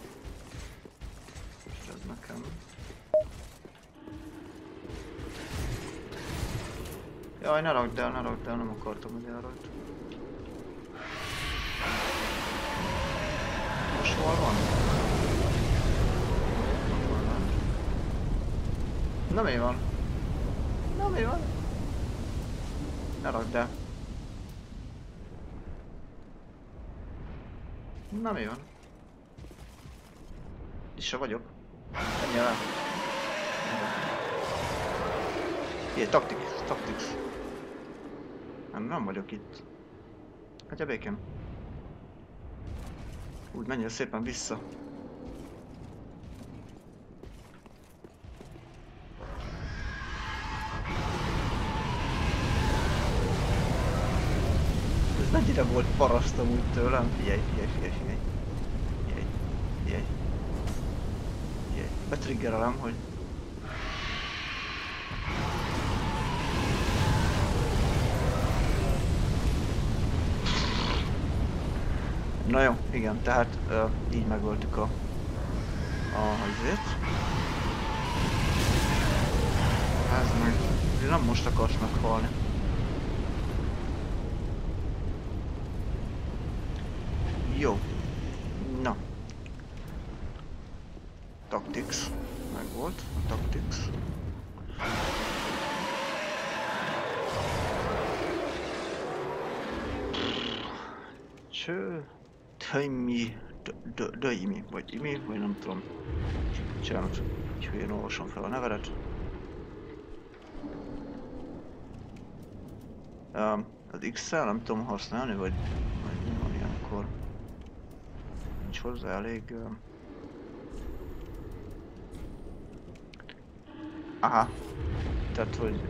És ez nekem. Jaj, ne rakd el, nem akartam, hogy elrakd. Most hol van? Na mi van? Ne rakd el. Na mi van? Itt se vagyok. Menjél el. Jé, tactics. Nem vagyok itt. Hagyja békén. Úgy menjél szépen vissza. Ez mennyire volt paraszt amúgy tőlem? Figyelj. Betriggerelem, hogy... Na jó, igen, tehát így megöltük a izét. Ez meg... nem most akarsz meghalni. Jó. Na. Tactics. Megvolt a Tactics. Cső... Döimi, vagy Imi, vagy nem tudom. Csinálom, hogy én olvasom fel a nevedet. Az X-szel nem tudom használni, vagy mi van ilyenkor. Nincs hozzá elég... Aha. Tehát, hogy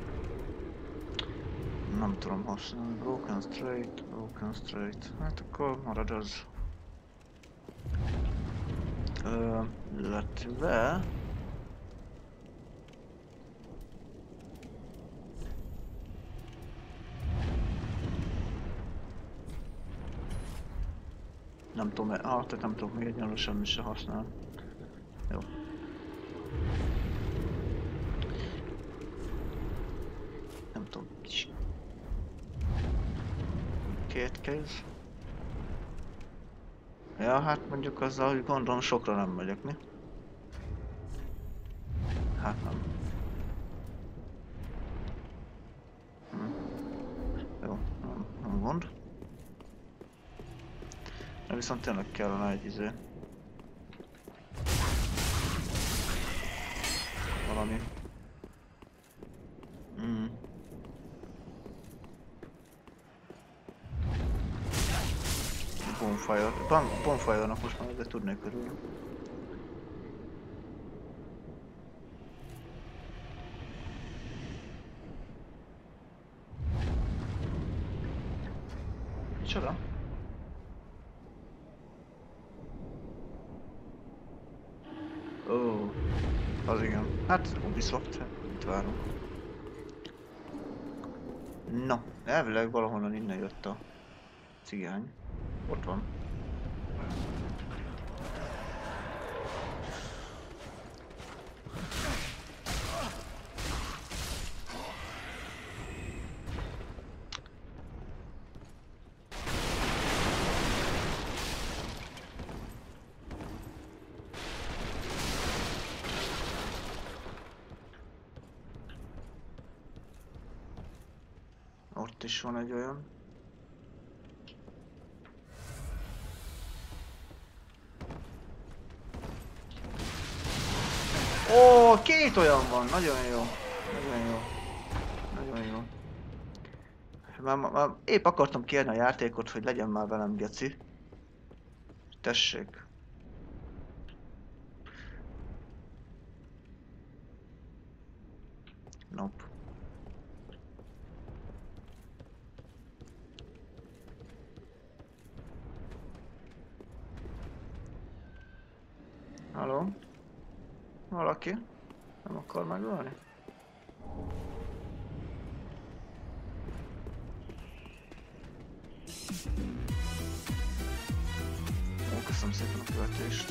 nem tudom használni. Broken straight. Hát akkor marad az. Illetve... Nem tudom, tehát nem tudok még egyenlő semmi se használni. Jó. Nem tudom, kis... kéz. Ja, hát mondjuk azzal, hogy gondolom sokra nem megyek, mi? Hát nem. Jó, nem gond. De viszont tényleg kellene egy izé. Valami. Bonfire-nak most már azért tudnék örülni. Micsoda? Ó, az igen. Hát Ubisoft, itt várunk. No, elvileg valahonnan innen jött a cigány. Ott van. Ott is van egy olyan. Ó, két olyan van, nagyon jó. Nagyon jó. Nagyon jó. Már épp akartam kérni a játékot, hogy legyen már velem geci. Tessék. Nope. Halló? Valaki? Nem akar megölni? Ó, köszönöm szépen a követést.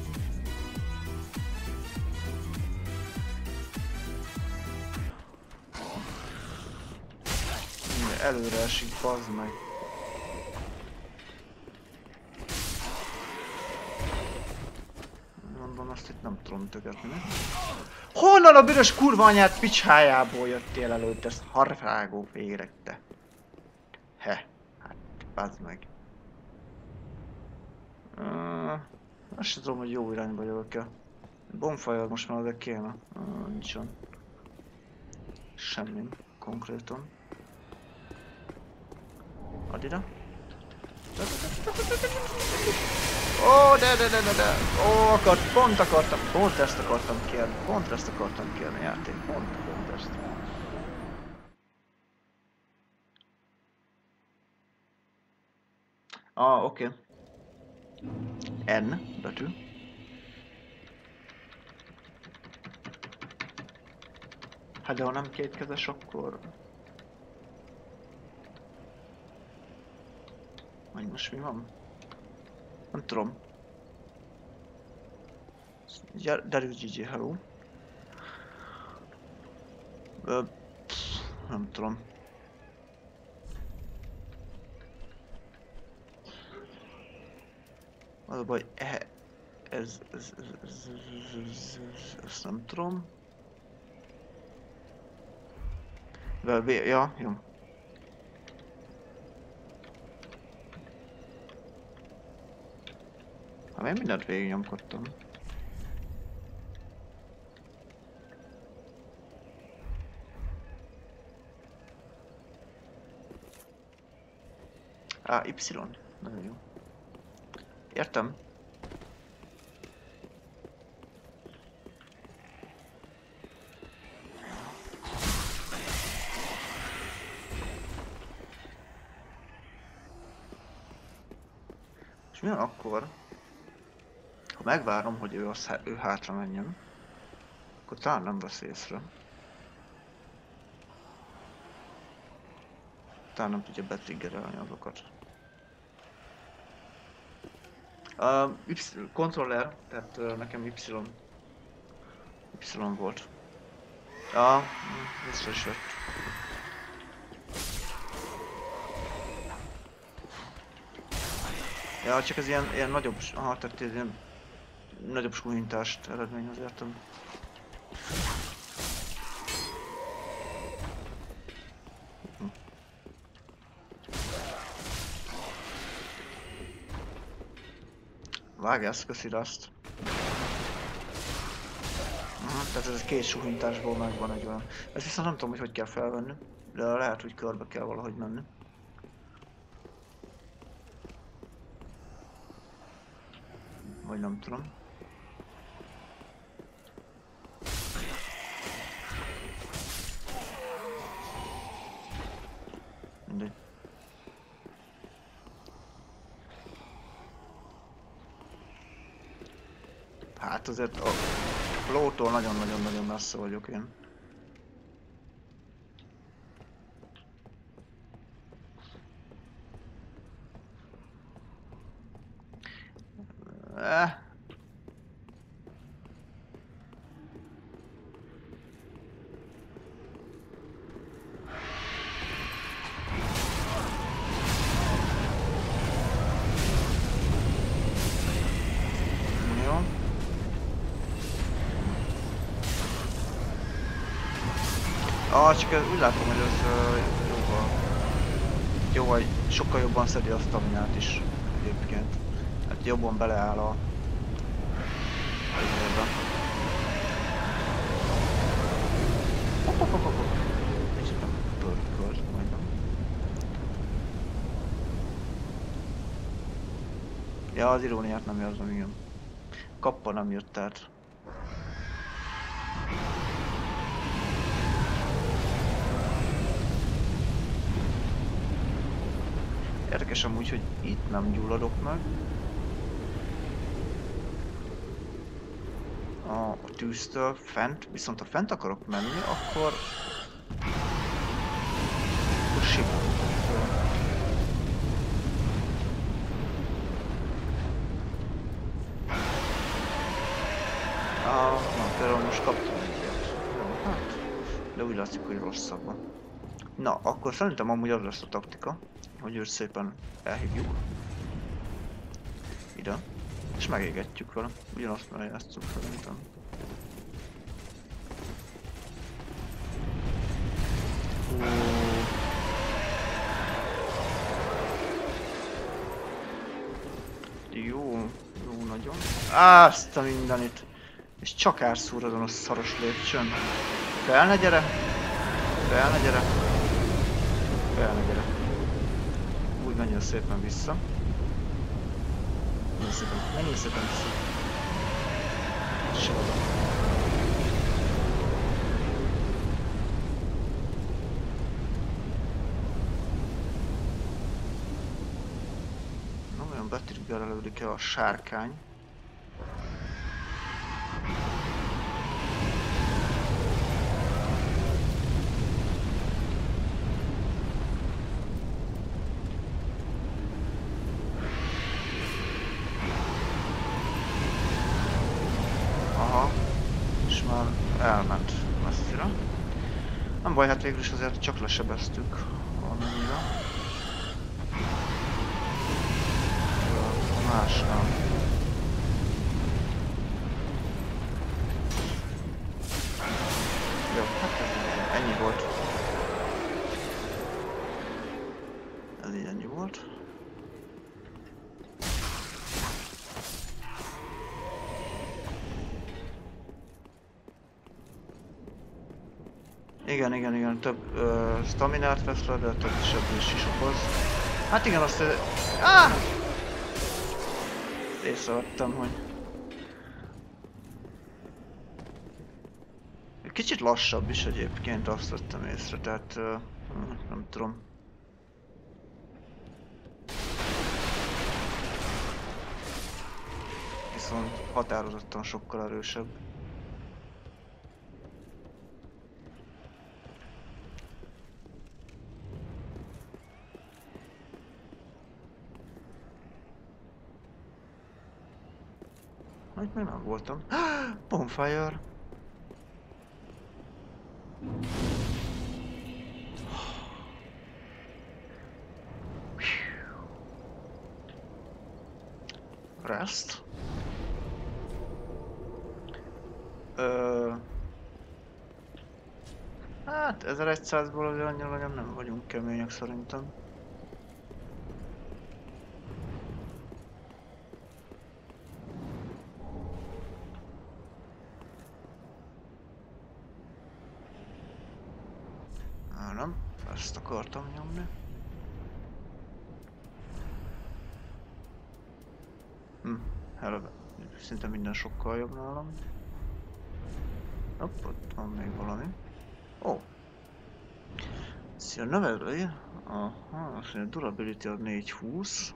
Előre esik, bazd meg. Mondom, azt itt nem tudom tögetni. Honnan a büdös kurva anyát picsájából jöttél előtt, ezt harfrágó végre, te? He, hát bazd meg. Azt sem tudom, hogy jó irányba jövök-e. Bonfire most már azért kéne. Nincsen. Semmi konkrétan. Add ide. Ó, de. Ó, pont ezt akartam kérni, játék. Pont ezt. Oké. N betű. Hát de ha nem kétkezes, akkor... Vagy most mi van? Nem tudom. Darius GG, hello. Nem tudom. Az a baj, ezt nem tudom. Ja, jó. Hát én mindent végignyomkodtam. Y. Nagyon jó. Értem. És mi van akkor, ha megvárom, hogy ő hátra menjen, akkor talán nem vesz észre. Talán nem tudja betriggerelni azokat. Controller, tehát nekem Y volt. Vissza is jött. Ja, csak ez ilyen nagyobb, aha, tehát ilyen nagyobb súlyintást eredményez, értem. Vágjász, köszi azt. Tehát ez két súlyintásból megvan egy olyan. Ezt viszont nem tudom, hogy kell felvenni. De lehet, hogy körbe kell valahogy menni. Vagy nem tudom. Mindegy. Hát azért a lótól nagyon-nagyon-nagyon messze vagyok én. Jó. Csak úgy látom, hogy ez jóval sokkal jobban szedi a staminát is egyébként. Hát jobban beleáll a izébe. Kicsit pörkölt majdnem. Ja, az iróniát nem érzem, igen. Kappa nem jött át. Érdekes amúgy, hogy itt nem gyulladok meg. A tűztől fent, viszont ha fent akarok menni, akkor simán. Na, például most kaptam egyet. Hát, de úgy látszik, hogy rosszabban. Na, akkor szerintem amúgy az lesz a taktika, hogy őt szépen elhívjuk. Ide. És megégetjük vele. Ugyanazt vele játszunk szerintem. Jó nagyon. Azt a mindenit. És csak árszúr azon a szaros lépcsőn. Fel ne gyere! Fel ne gyere! Fel ne gyere! Úgy menjél szépen vissza. Menjél szépen vissza. Sehova. Nem olyan betriggerelődik-e a sárkány. Elment messzire. Nem baj, hát végül is azért csak lesebeztük valamelyre. Más nem. Jó, hát ez ennyi volt. Ez így ennyi volt. Igen, több staminát vesz le, de több sebzést is okoz. Hát igen, azt... Észrevettem, hogy... Kicsit lassabb is egyébként, azt vettem észre, tehát... nem tudom. Viszont határozottan sokkal erősebb. Itt még nem voltam. Bonfire! Rest. Hát 1100-ból azért annyira nagyon nem vagyunk kemények szerintem. Nem, ezt akartam nyomni. Eleve, szinte minden sokkal jobb nálam. Hopp, ott van még valami. Ó! Szia, növelői? Aha, azt mondja, durability a 420.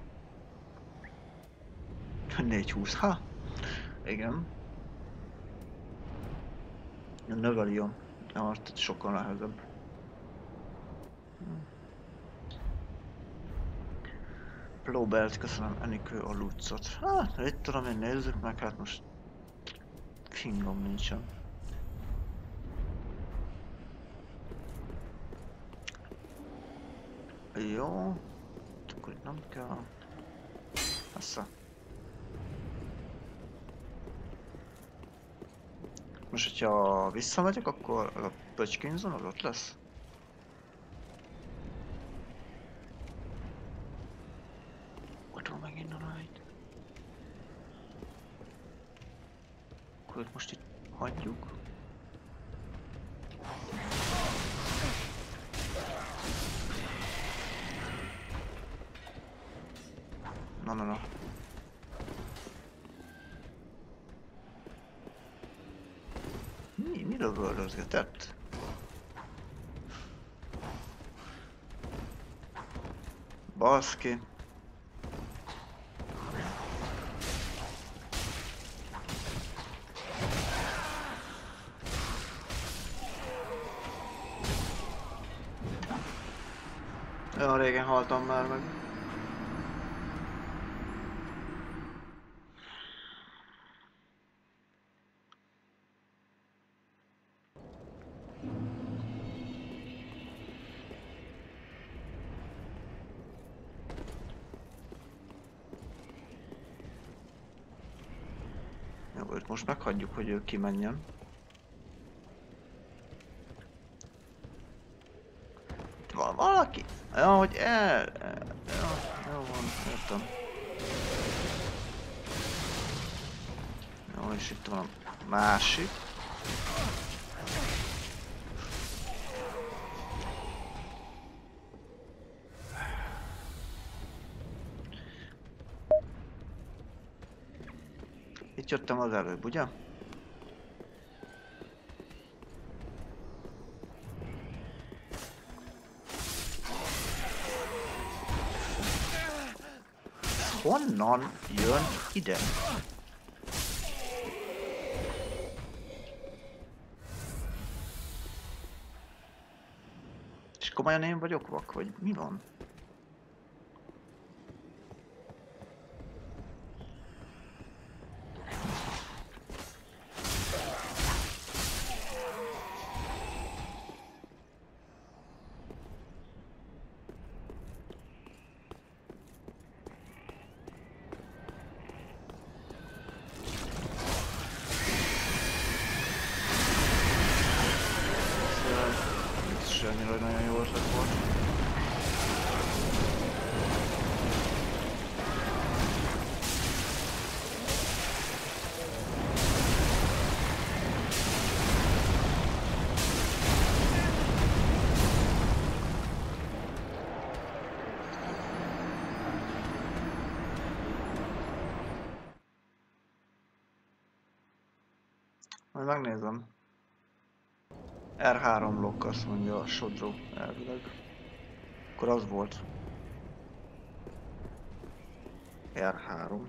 420, ha! Igen. Növeli a artot, sokkal nehezebb. Plowbelt, köszönöm, Enikő a lucot. Hát, itt tudom én, nézzük meg, hát most fingom nincsen. Jó, akkor itt nem kell. Assza. Most, hogyha visszamegyek, akkor a Pöcskinzon az ott lesz? Ott van megint a rajt. Akkor most itt hagyjuk. Na. Mi lövöldözgetett? Baszki. Olyan régen haltam már meg. Jó, őt most meghagyjuk, hogy ő kimenjen. Itt van valaki? Ja, hogy jó van, értem. Jó, és itt van a másik. Itt jöttem az előbb, ugye? Honnan jön ide? És komolyan én vagyok vak, vagy mi van? Annyira nagyon jó ötlet volt. Majd megnézem. R3 lok, azt mondja a sodró elvileg. Akkor az volt. R3.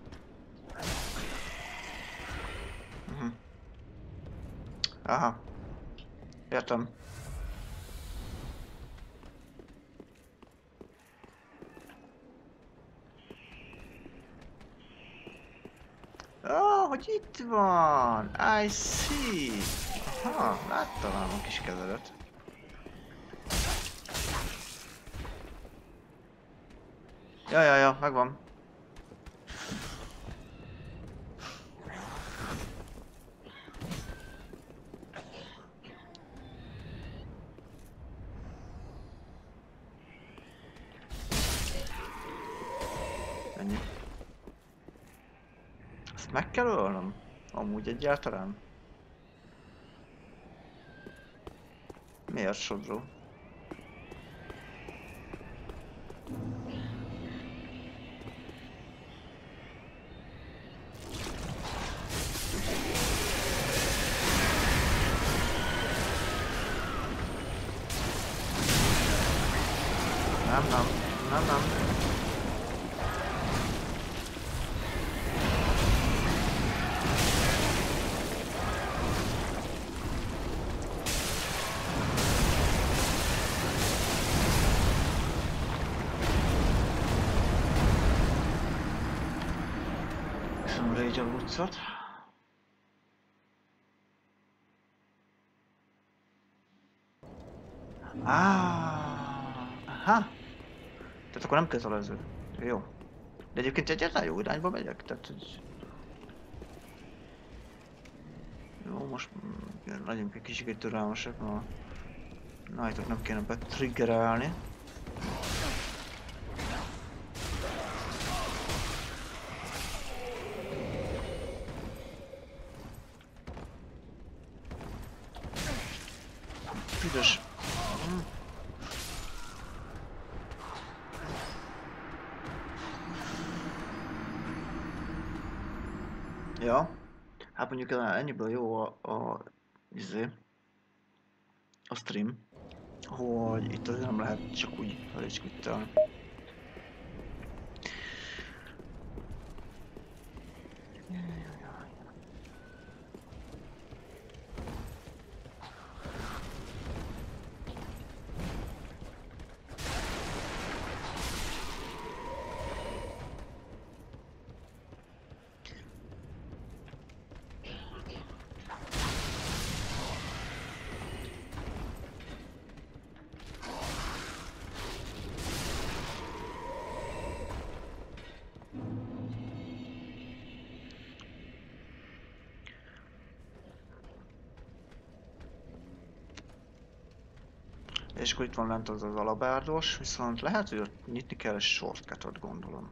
Aha. Értem. Hogy itt van! I see! Aha, láttam már a kis kezedet. Ja, megvan. Ennyi. Ezt meg kell ölnöm? Amúgy egyáltalán? Miért, sodró? Nem. Szemre így a luccat. Aha. Tehát akkor nem kötelező. Jó. De egyébként egyáltalán jó irányba megyek, tehát hogy... Jó, most legyünk egy kicsit türelmesek, mert a Knight-ot nem kéne betriggerelni. Üdös. Ja. Hát mondjuk ennyiből jó a stream, hogy itt azért nem lehet csak úgy rage-quittelni. És akkor itt van lent az alabárdos, viszont lehet, hogy ott nyitni kell egy shortcutot, gondolom.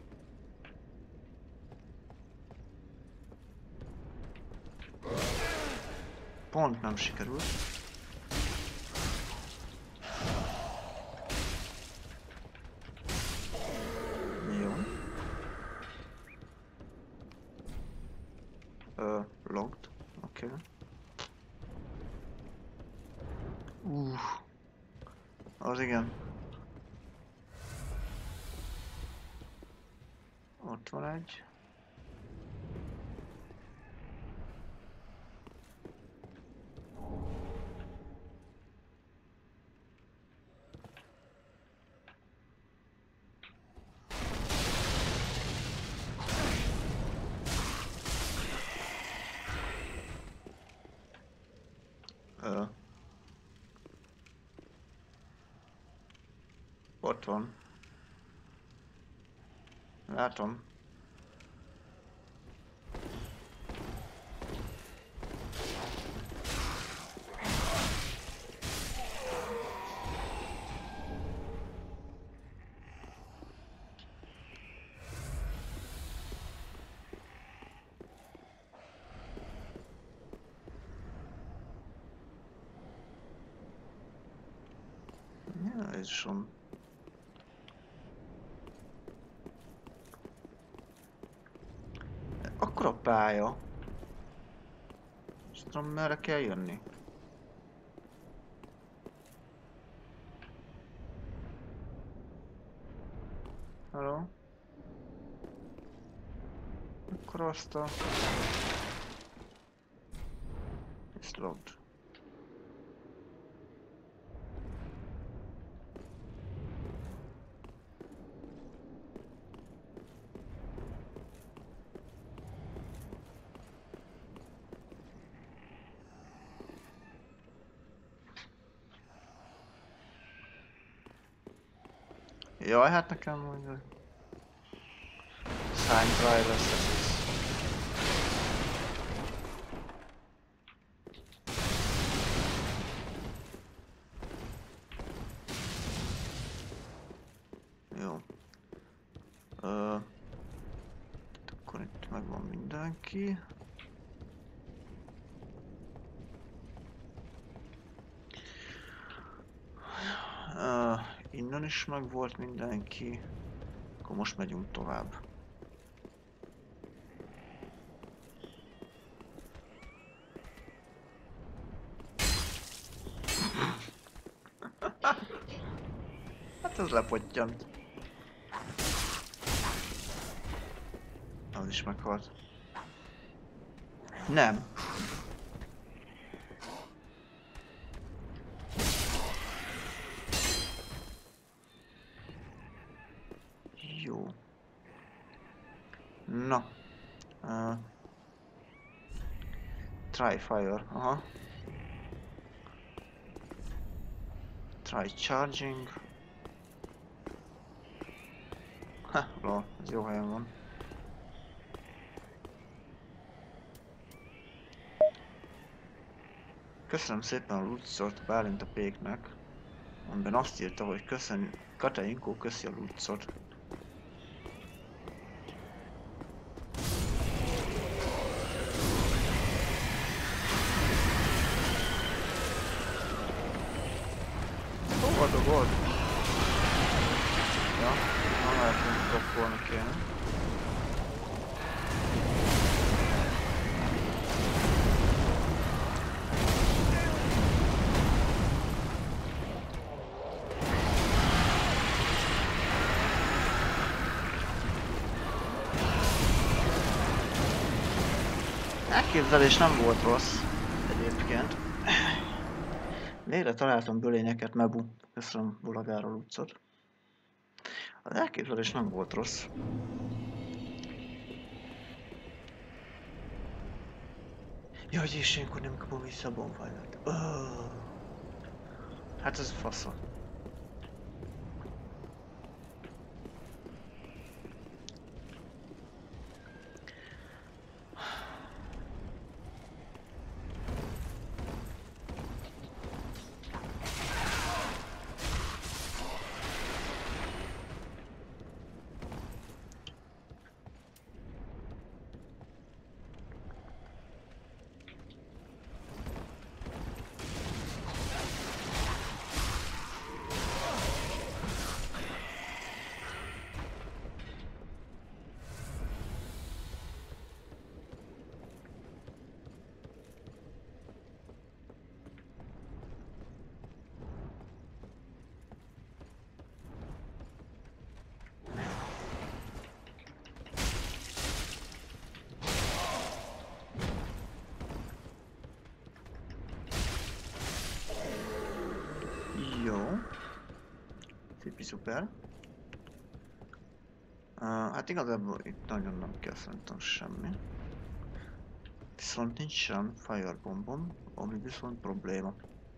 Pont nem sikerült. Jó. Logged. Oké. Az igen. Ott van egy. Ott van. Látom. Ja, ez schon. Akkora pálya. És tudom, merre kell jönni. Hello? Akkor azt a... It's logged. Jaj, hát nekem mondjuk... Sign lesz ez. Jó. Akkor itt megvan mindenki. Innen is meg volt mindenki. Akkor most megyünk tovább. Hát ez lepottyant. Az is meghalt. Nem. Jó. Na. Try fire. Aha. Try charging. Ha, lol, ez jó helyen van. Köszönöm szépen a lootszort Bálint a Péknek, amiben azt írta, hogy Katainkó köszi a lootszort. Hova dobod? Ja, nem lehet, hogy kapolni kéne. Elképzelés nem volt rossz, egyébként. Végre találtam bölényeket, Mebu. Köszönöm Bulagáról utcot. Az elképzelés nem volt rossz. Jaj, és ilyenkor nem kapom vissza a bonfire-t. Hát ez faszom. Jó. Szépi szuper. Hát igazából itt nagyon nem kell szerintem semmi. Viszont nincs sem firebombom, ami viszont probléma.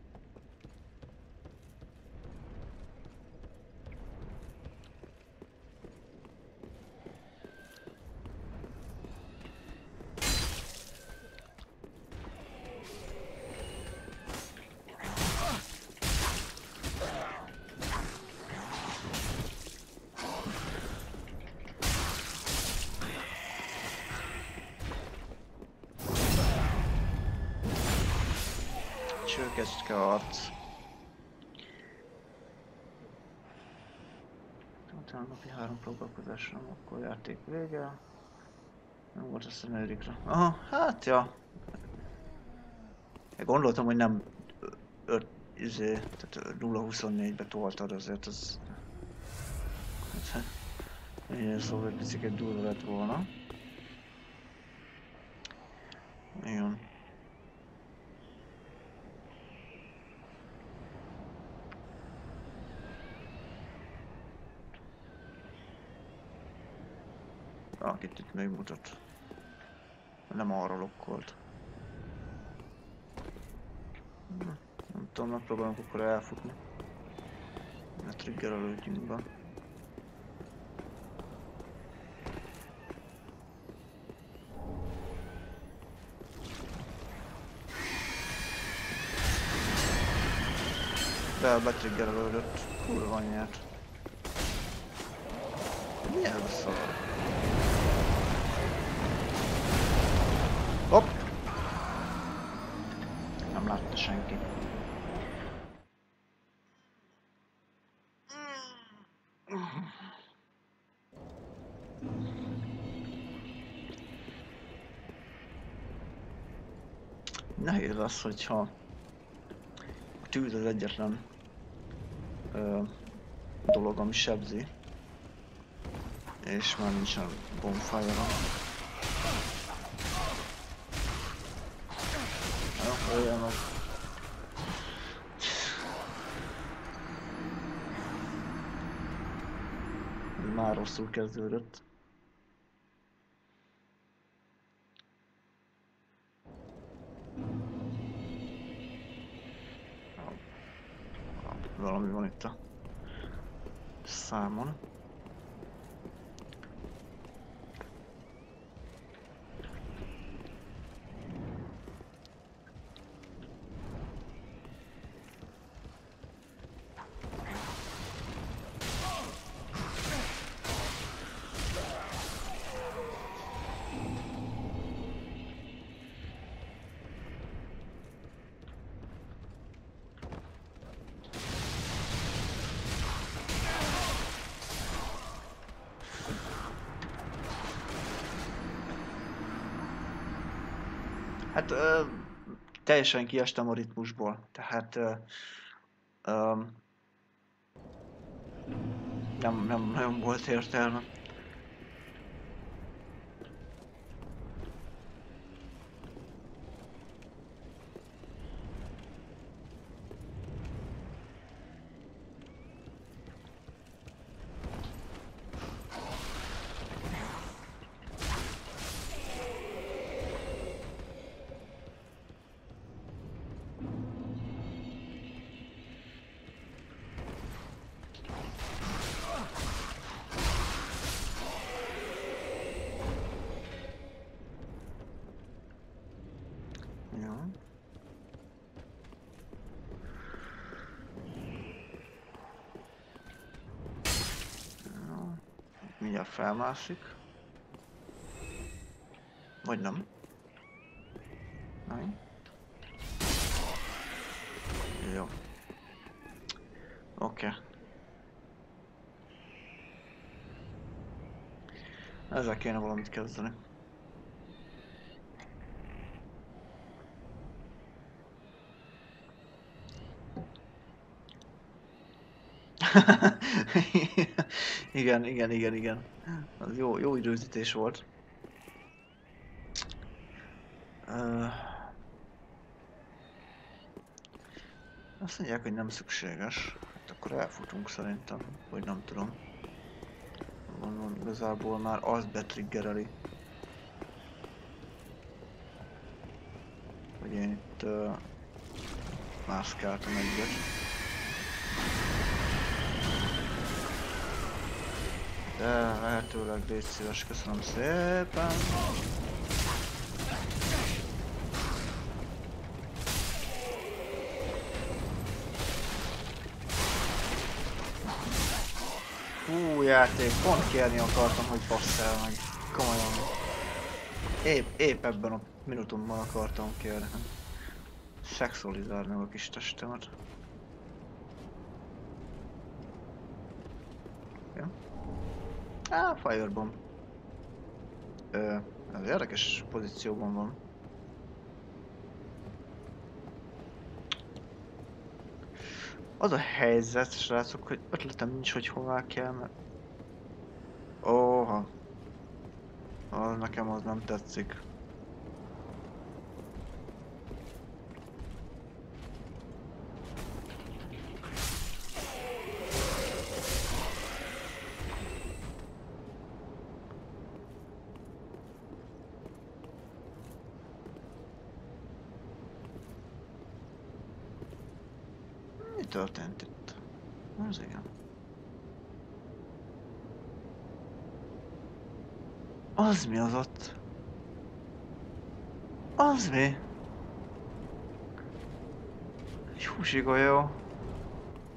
Csőkecske arc. Utána napi 3 próbálkozásra, akkor játék vége. Nem volt azt a 4-re. Aha, hát ja. Gondoltam, hogy nem 5 tehát 0-24-be toltad, azért az... Ilyen szóval egy picit durva lett volna. Igen. Akit itt megmutat. Nem arra lokkolt. Nem tudom, megpróbálunk akkor elfutni. Ne triggerelődjünk be. De betriggerelődött. Kurva anyját. Mi ez a szar? Hopp! Nem látta senki. Nehéz az, hogyha a tűz az egyetlen dolog, ami sebzi. És már nincsen bonfire-on. Jó, olyan meg. Már rosszul kezdődött. Valami van itt a számon. Hát teljesen kiestem a ritmusból, tehát nem nagyon volt értelme. Mindjárt felmászik. Vagy nem. Nem. Jó. Oké. Ezzel kéne valamit kezdeni. Igen. Az jó időzítés volt. Azt mondják, hogy nem szükséges. Hát akkor elfutunk szerintem, vagy nem tudom. Mondom, igazából már az betriggereli. Hogy én itt mászkáltam egyet. De lehetőleg légy szíves, köszönöm szépen. Hú, játék, pont kérni akartam, hogy basszál meg. Komolyan. Épp ebben a minutumban akartam kérni. Szexualizálni a kis testemet. Firebomb. Ez érdekes pozícióban van. Az a helyzet, srácok, hogy ötletem nincs, hogy hová kell, mert... Óha. Nekem az nem tetszik. Mi történt itt? Az igen. Az mi az ott? Az mi? Egy húsigolyó.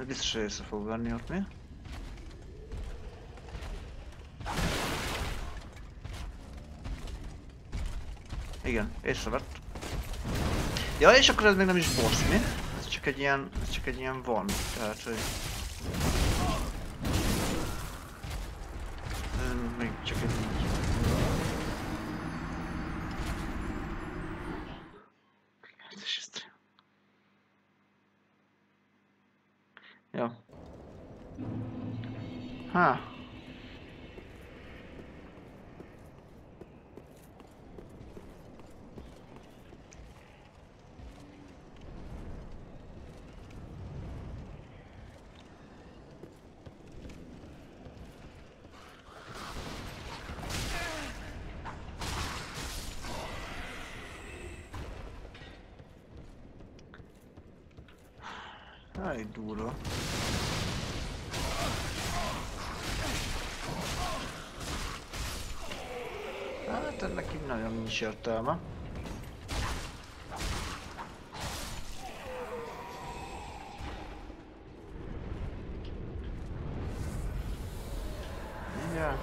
biztos, hogy észre fog venni ott, mi? Igen, észrevett. Ja, és akkor ez még nem is boss, mi? Ez csak egy ilyen van, tehát hogy... Ez még csak egy így. Ja. Ha. Elég durva. Hát ennek így nagyon nincs értelme. Igen.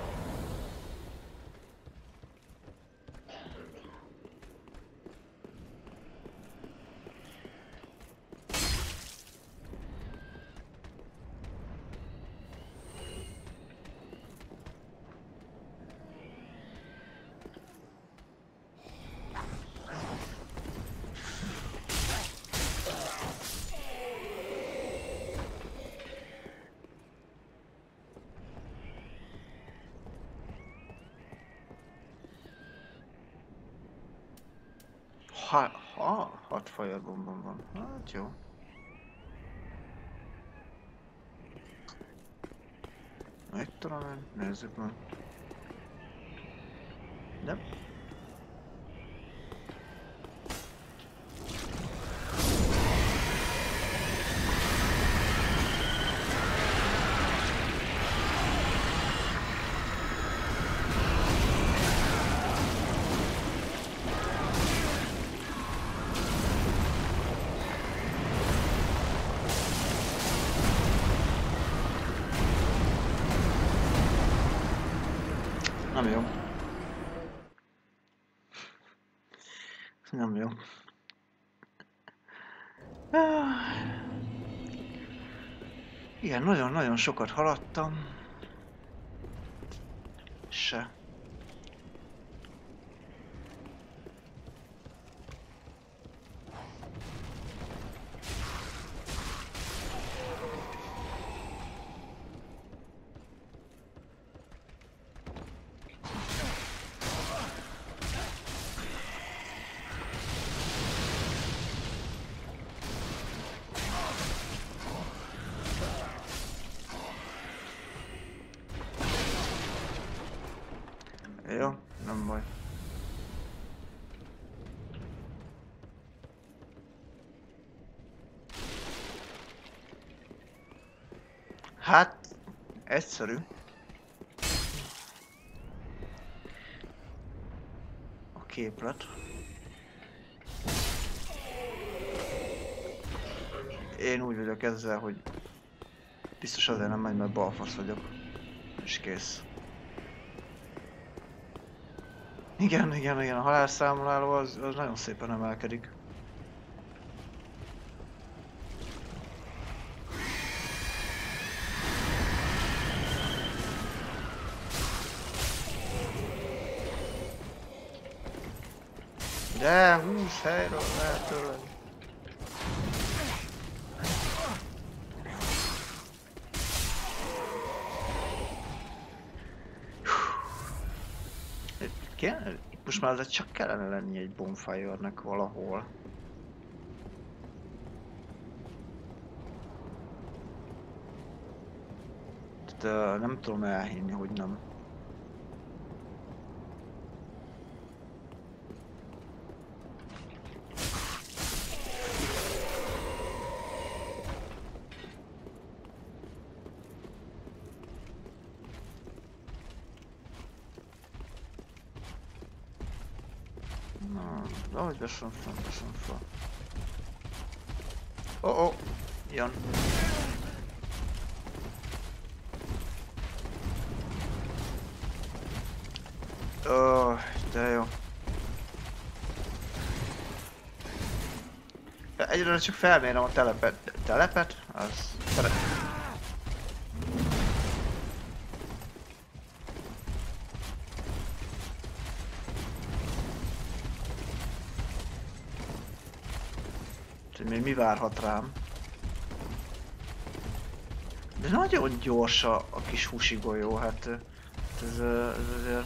Hat firebombom van. Hát jó. Mit tudom én? Nézzük meg. Nem. Nem jó. Nem jó. Igen, nagyon-nagyon sokat haladtam. Se. Jó, nem baj. Hát, egyszerű. A képlet. Én úgy vagyok ezzel, hogy biztos azért nem megy, mert balfasz vagyok. És kész. Igen, a halálszámláló az nagyon szépen emelkedik. De 20 helyről lehet tőle. Most már azért csak kellene lenni egy bonfire-nek valahol. Tehát nem tudom elhinni, hogy nem. Ahogy veszem fel. Oh, jön. De jó. Egyre csak felmérem a telepet. Telepet? Az... Még mi várhat rám? De nagyon gyors a kis húsigolyó, hát ez azért...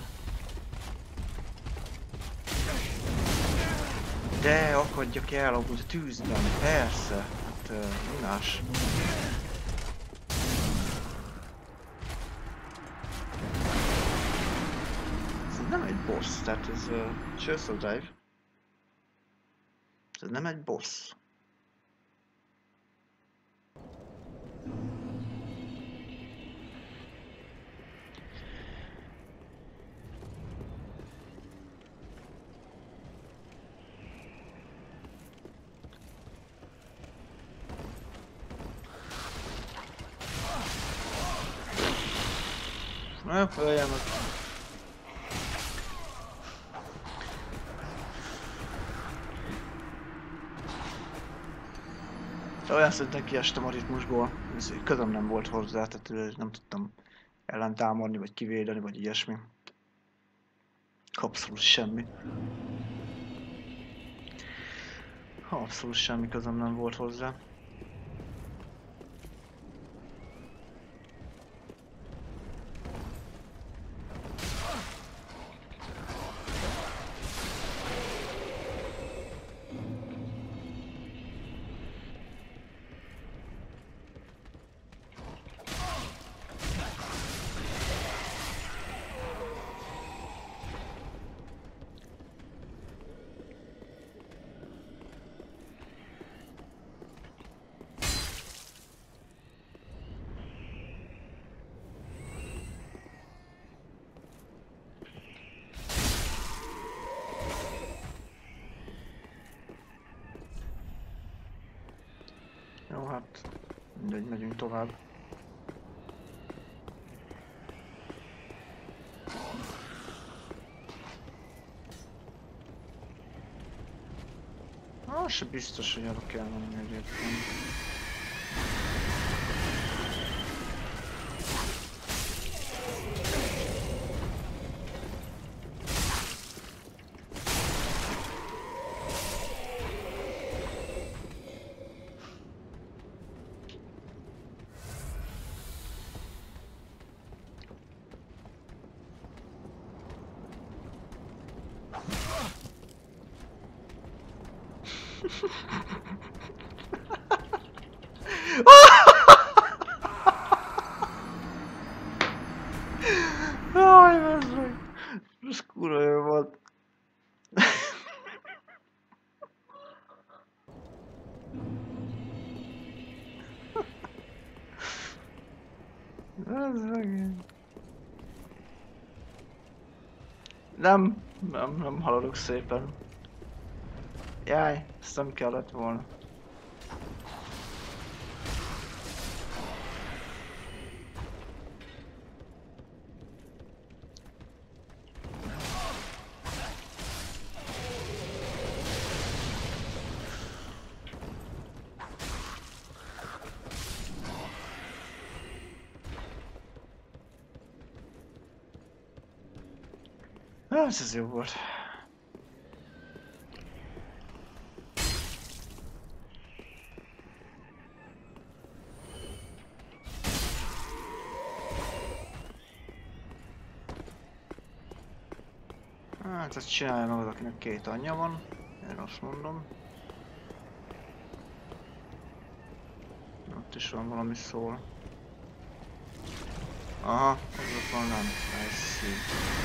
De akadjak el amúgy a tűzben, persze, hát minás. Ez nem egy boss, tehát ez Church of Drive. Ez nem egy boss. Na, följön meg. Olyan szinten kiestem a ritmusból, ez közöm nem volt hozzá, tehát nem tudtam ellentámadni, vagy kivédeni, vagy ilyesmi. Abszolút semmi. Abszolút semmi közöm nem volt hozzá. Jó, hát mindegy, megyünk tovább. Az se biztos, hogy arra kell menni egyébként. Aj, meg. Ez kurva jó volt. Ez meg. Nem haladok szépen. Jaj, ezt nem kellett volna. Ez jó volt. Hát ezt csinálja meg az, akinek két anyja van. Én azt mondom. Ott is van valami szól. Aha, ott van nem. I see.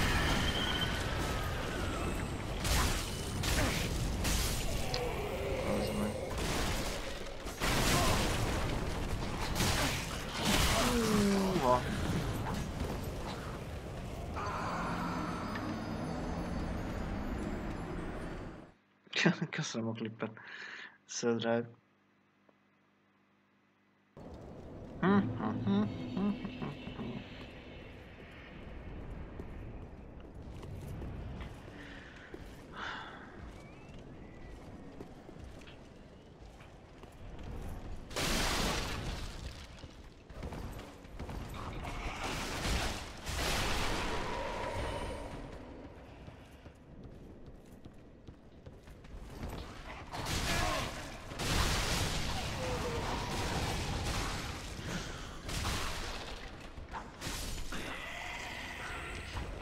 Köszönöm a klippet. Szöldrág.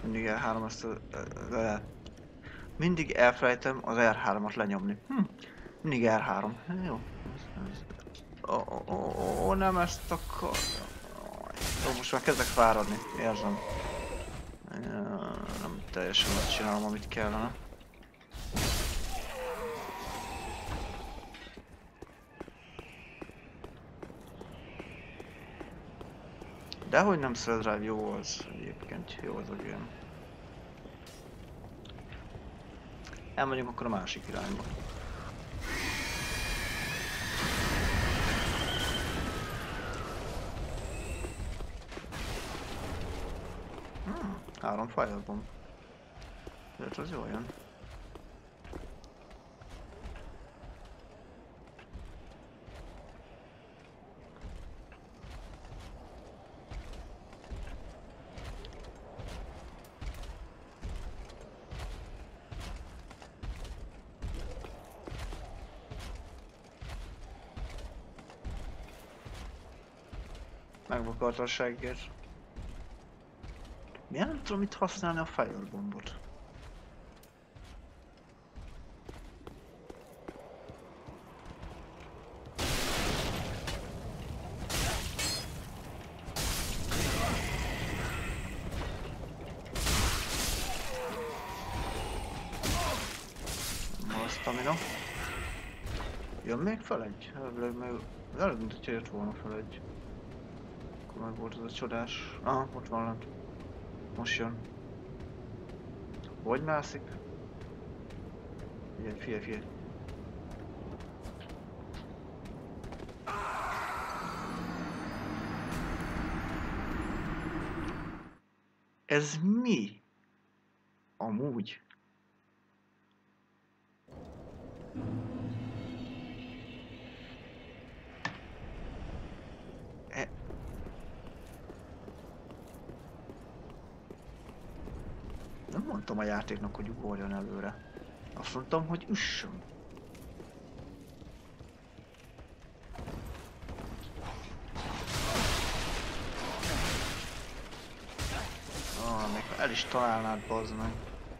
Mindig R3 azt mindig elfelejtem az R3-at lenyomni. Mindig R3. Jó. Ó, nem ezt akar... Ó, most már kezdek fáradni, érzem. Nem teljesen azt csinálom, amit kellene. Dehogy nem Thread Drive, jó az egyébként, jó az a game. Elmegyünk akkor a másik irányba. Három firebomb. Jött, az jól jön. Megvakarta a seggért. Miért nem tudom itt használni a firebombot? A stamina. Jön még fel egy? Előbb mint hogyha jött volna fel egy. Akkor meg volt az a csodás. Aha, ott van lent. Most jön. Hogy mászik? Figyelj. Ez mi? Amúgy. Nem mondtam a játéknak, hogy ugorjon előre. Azt mondtam, hogy üssön. Még el is találnád, bazd meg.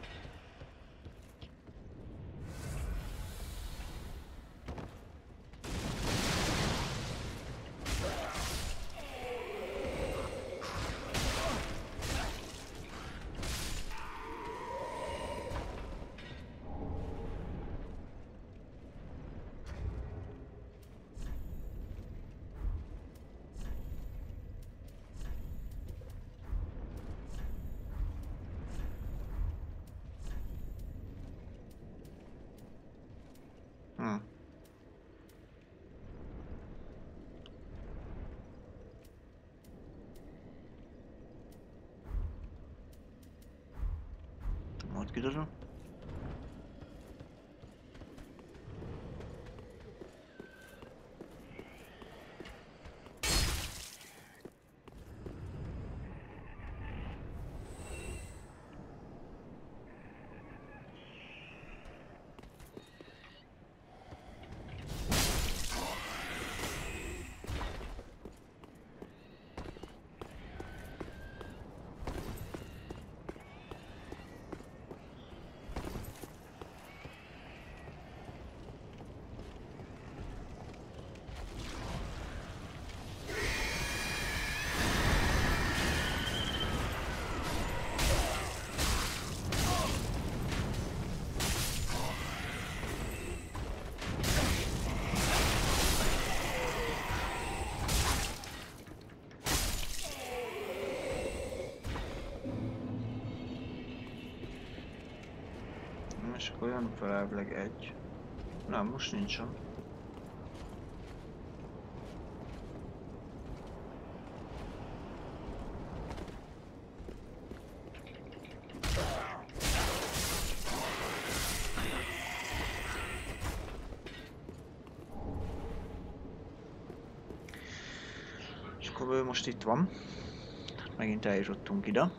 Majd kiderül. És akkor jön fel elvileg egy. Nem, most nincsen. És akkor ő most itt van. Megint eljutottunk ide.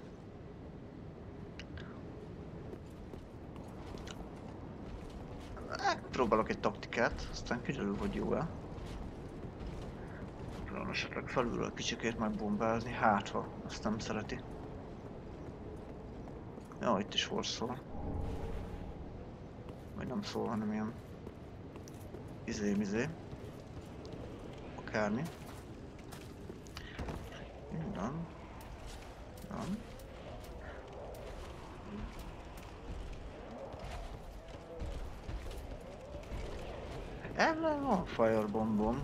Próbálok egy taktikát, aztán kiderül, hogy jó-e. Próbálom esetleg felülről kicsikét megbombázni, hát ha azt nem szereti. Ja, itt is volt szó. Vagy nem szó, hanem ilyen... Izé. Akármi. Minden. Nem. Ellen van firebombom.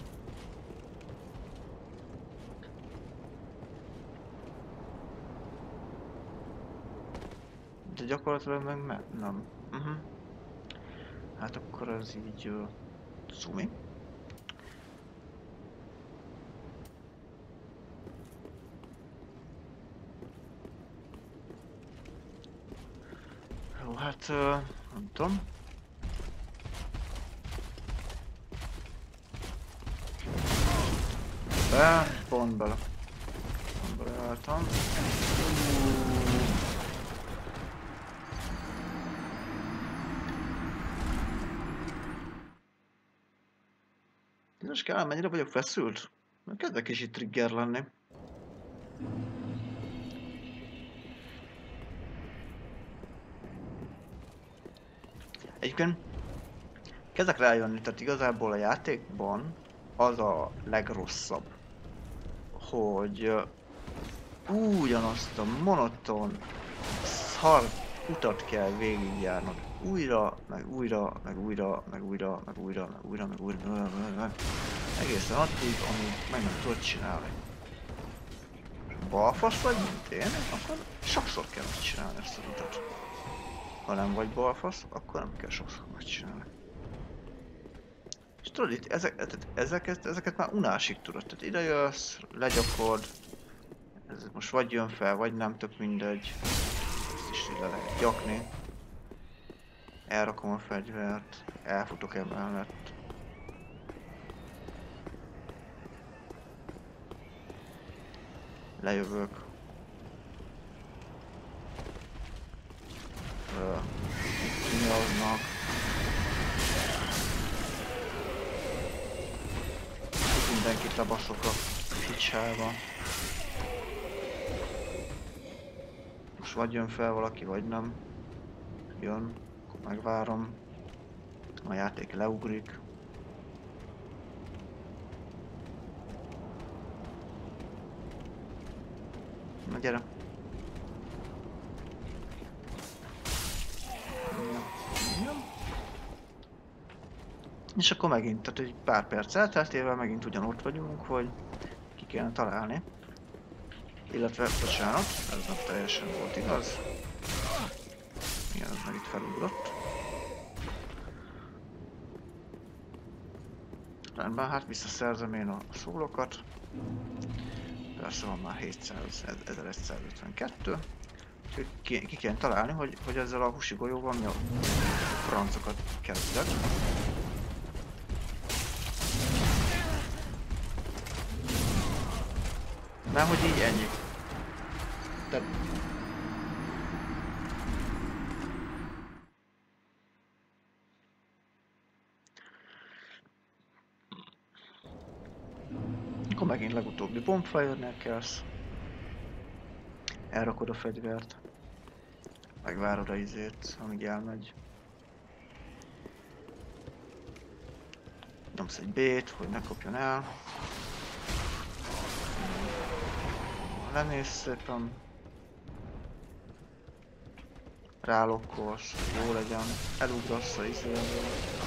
De gyakorlatilag meg nem. Hát akkor ez így... Zumi. Jó, hát... nem tudom. Pont bele. Pont beleálltam. Most kell, mennyire vagyok feszült? Kezdek is itt trigger lenni. Egyébként kezdek rájönni, tehát igazából a játékban az a legrosszabb, hogy ugyanazt a monoton szar utat kell végigjárnod. Újra, meg újra, meg újra, meg újra, meg újra, meg újra, meg újra, meg egészen addig, amíg meg nem tudod csinálni. Balfasz vagy, mint én, akkor sokszor kell megcsinálni ezt az utat. Ha nem vagy balfasz, akkor nem kell sokszor megcsinálni. És tudod, itt ezeket már unásig tudod. Tehát ide jössz, legyakod. Ez most vagy jön fel, vagy nem, tök mindegy. Ezt is ide lehet gyakni. Elrakom a fegyvert, elfutok emellett. Lejövök. Kinyaznak. Mindenkit lebaszok a picsába. Most vagy jön fel valaki, vagy nem. Jön, akkor megvárom. A játék leugrik. Na gyere! És akkor megint, tehát egy pár perc elteltével megint ugyanott vagyunk, hogy ki kellene találni. Illetve, bocsánat, ez nem teljesen volt igaz. Igen, ez meg itt felugrott. Rendben, hát visszaszerzem én a szólokat. Persze van már 1152. Úgyhogy ki kell találni, hogy ezzel a husi golyóval mi a francokat kezdek. Mert hogy így ennyi. Tehát... Akkor megint legutóbbi bombfire-nél kelsz. Elrakod a fegyvert. Megvárod a izét, amíg elmegy. Nyomsz egy B-t, hogy ne kopjon el. Lenézz szépen. Rálokkolsz, jó legyen. Elugrasz a izéről.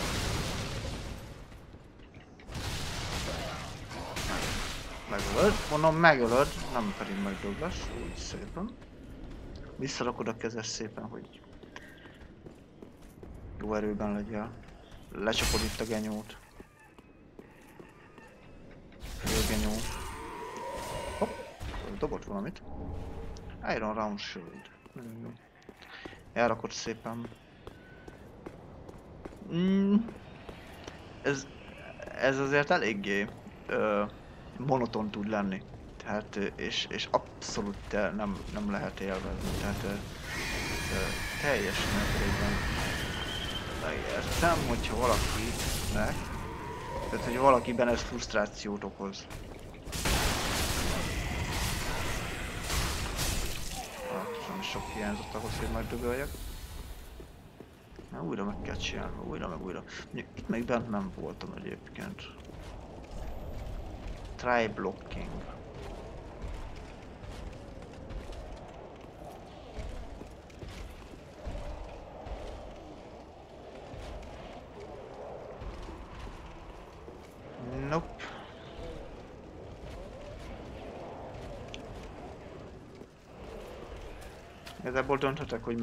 Megölöd, mondom megölöd, nem pedig megdöglasz, úgy szépen. Visszarakod a kezed szépen, hogy jó erőben legyél. Lecsapod itt a genyót. Félgenyó. Hopp, dobott valamit. Iron Round Shield. Elrakod szépen. Ez azért eléggé monoton tud lenni. Tehát, és abszolút nem lehet élvezni. Tehát teljes mértékben megértem, hogyha valakinek, tehát hogy valakiben ez frusztrációt okoz. Hát, sok hiányzott ahhoz, hogy megdögöljek. Na, újra meg kell csinálni, újra meg újra. Itt még bent nem voltam egyébként. Try blocking. Nope. Igazából dönthetek, hogy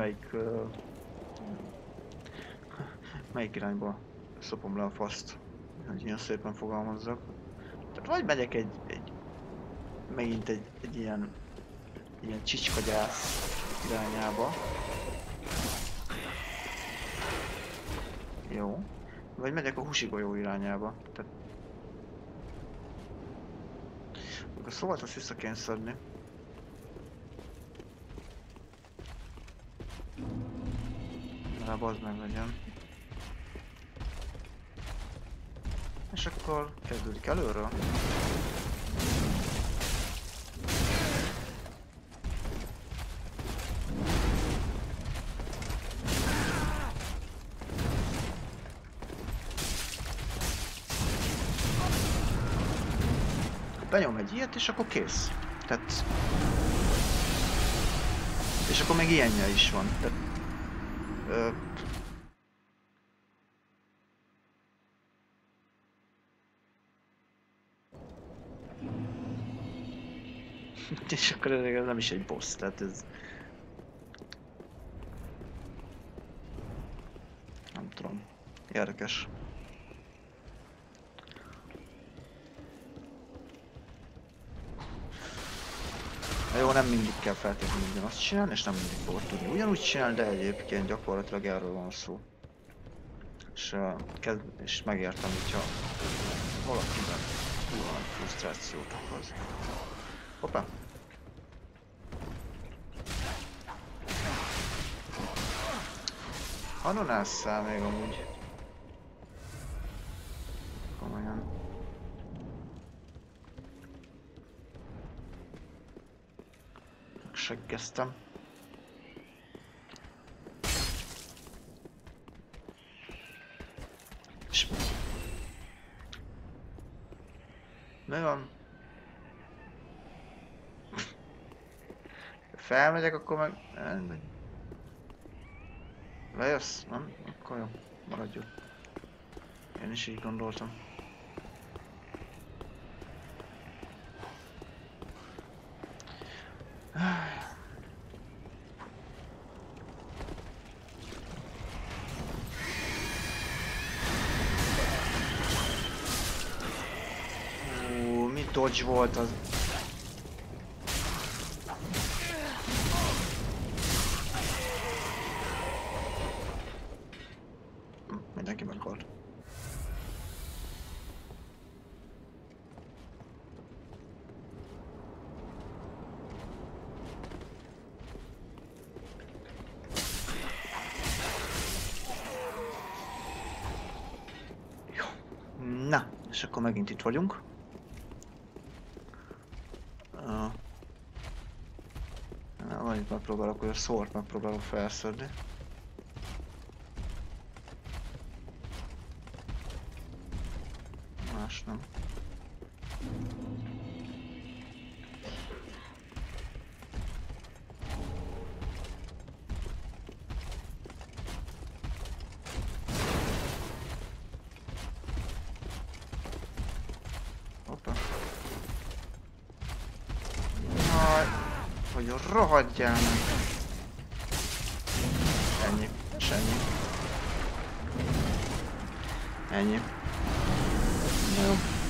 melyik irányba szopom le a faszt, hogy ilyen szépen fogalmazzak. Tehát vagy megyek megint egy ilyen csicskagyász irányába. Jó. Vagy megyek a húsigolyó irányába. Tehát... A szóval azt vissza kéne szedni. Legalább az meg legyen. És akkor kezdődik előről. Benyom egy ilyet, és akkor kész. Tehát... És akkor még ilyenje is van. Tehát... És akkor ez nem is egy boss, tehát ez... Nem tudom. Érdekes. Na jó, nem mindig kell feltétlenül ugyanazt csinálni, és nem mindig fogod tudni ugyanúgy csinálni, de egyébként gyakorlatilag erről van szó. És megértem, hogyha valakiben túl nagy frusztrációt okoz. Hoppá! Hanonásszál még amúgy. Komolyan. Seggeztem. És... Mi van? Felmegyek, akkor meg... Lejössz? Nem? Akkor jó. Maradjunk. Én is így gondoltam. Mi dodge volt az? Mindenki meghalt. Na, és akkor megint itt vagyunk. Annyit megpróbálok, hogy a szórt megpróbálok felszedni. Más nem. Hoppá. Jaj, hogy rohadjál meg. Ennyi, és ennyi. Ennyi. Jó.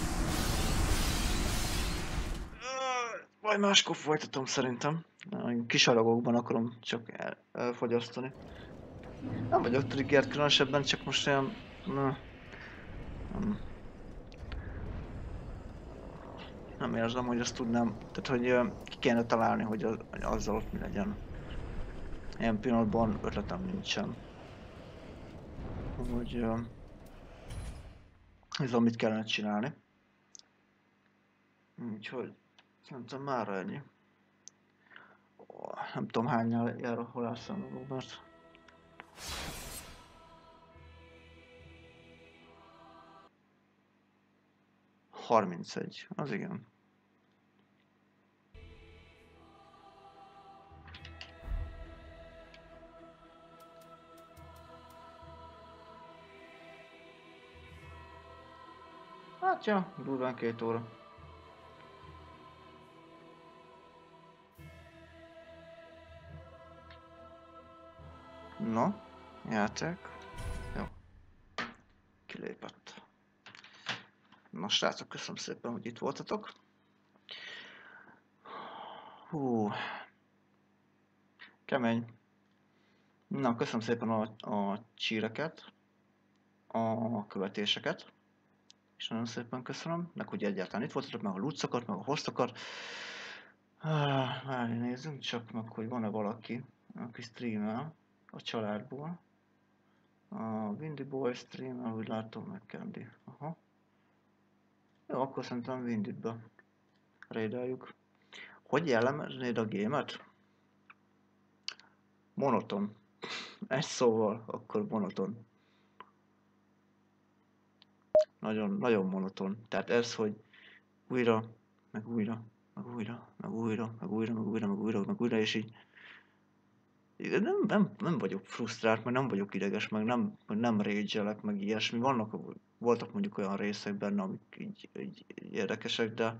Majd máskor folytatom szerintem. Kis aragokban akarom csak elfogyasztani. Nem vagyok triggert különösebben, csak most olyan... Nem érzem, hogy azt tudnám, tehát hogy ki kéne találni, hogy azzal ott mi legyen. Ilyen pillanatban ötletem nincsen. Hogy ez mit kellene csinálni. Úgyhogy szerintem mára ennyi. Nem tudom hányan jár a halászom, Robert. ...31, az igen. Hát ja, durván 2 óra. No, játék. Jó. Kilépett. Na srácok, köszönöm szépen, hogy itt voltatok. Hú. Kemény. Na, köszönöm szépen a csíreket, a követéseket. És nagyon szépen köszönöm, meg hogy egyáltalán itt voltatok, meg a lucakat, meg a hoztokat. Várj, nézzünk csak meg, hogy van-e valaki, aki streamel a családból. A Windy Boy streamel, úgy látom, meg Candy. Aha. Jó, akkor szerintem Windy-be raideljük. Hogy jellemeznéd a gémet? Monoton. Egy szóval, akkor monoton. Nagyon, nagyon monoton. Tehát ez, hogy újra, meg újra, meg újra, meg újra, meg újra, meg újra, meg újra, meg újra, és így nem vagyok frusztrált, meg nem vagyok ideges, meg nem rage-elek, meg ilyesmi. Voltak mondjuk olyan részek benne, amik így érdekesek, de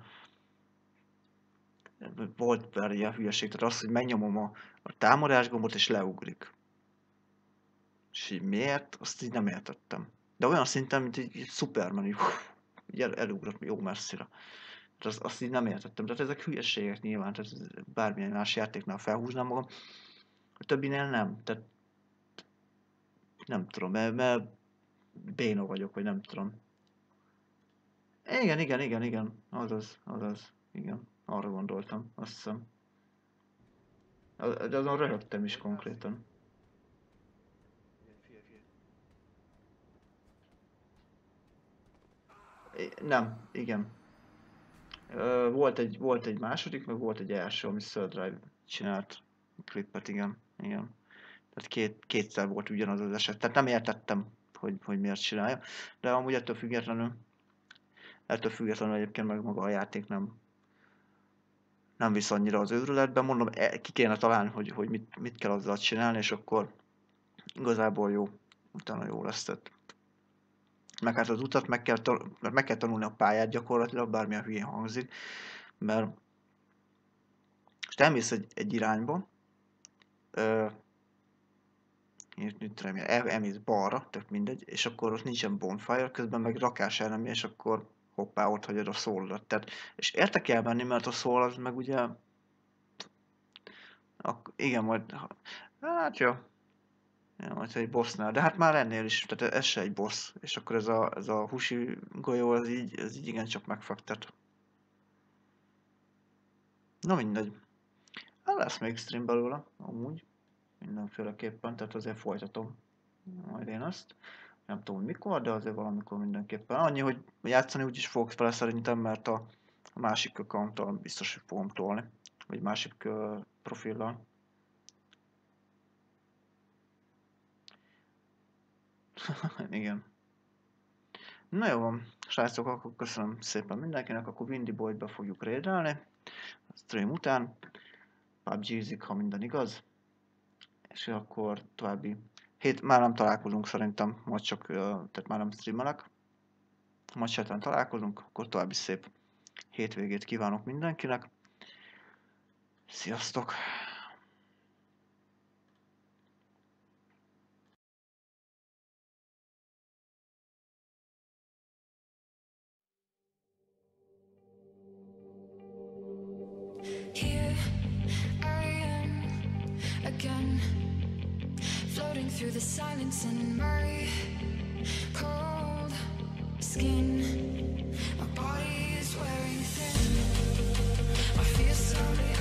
volt pár ilyen hülyeség, tehát az, hogy megnyomom a támadásgombot és leugrik. És így miért? Azt így nem értettem. De olyan szinten, mint egy Superman, így elugrott jó messzire. Azt így nem értettem. Tehát ezek hülyeségek nyilván, tehát bármilyen más játéknál felhúznám magam. A többinél nem. Tehát nem tudom, mert béna vagyok, vagy nem tudom. Igen. Azaz. Igen. Arra gondoltam, azt hiszem. De azon röhögtem is konkrétan. Nem, igen. Volt egy második, meg volt egy első, ami Third Drive csinált klippet, igen. Tehát kétszer volt ugyanaz az eset. Tehát nem értettem, hogy miért csinálja. De amúgy ettől függetlenül egyébként meg maga a játék nem visz annyira az őrületbe. Mondom, ki kéne találni, hogy mit kell azzal csinálni, és akkor igazából jó. Utána jó lesz. Tehát meg hát az utat meg kell tanulni a pályát gyakorlatilag, bármilyen hülyén hangzik, mert most elmész egy irányba, elmész balra, tök mindegy, és akkor ott nincsen bonfire, közben meg rakás elemi, és akkor hoppá, ott hagyod a szólat. Tehát, és érte kell menni, mert a szól az meg ugye, igen, majd, hát jó. Ja, majd egy bossnál, de hát már ennél is, tehát ez se egy boss, és akkor ez a húsi golyó, ez így igencsak megfektet. Na mindegy. Hát lesz még stream belőle, amúgy. Mindenféleképpen, tehát azért folytatom majd én azt. Nem tudom mikor, de azért valamikor mindenképpen. Annyi, hogy játszani úgyis fogok vele szerintem, mert a másik accounttal biztos, hogy fogom tolni. Vagy másik profillal. Igen. Na jó van, srácok, akkor köszönöm szépen mindenkinek, akkor Windy Boy-ba fogjuk raidelni a stream után. PUBG-zik, ha minden igaz. És akkor további már nem találkozunk szerintem, majd csak, tehát már nem streamelek. Majd chaten találkozunk, akkor további szép hétvégét kívánok mindenkinek. Sziasztok! Here I am again, floating through the silence in my cold skin. My body is wearing thin. I feel so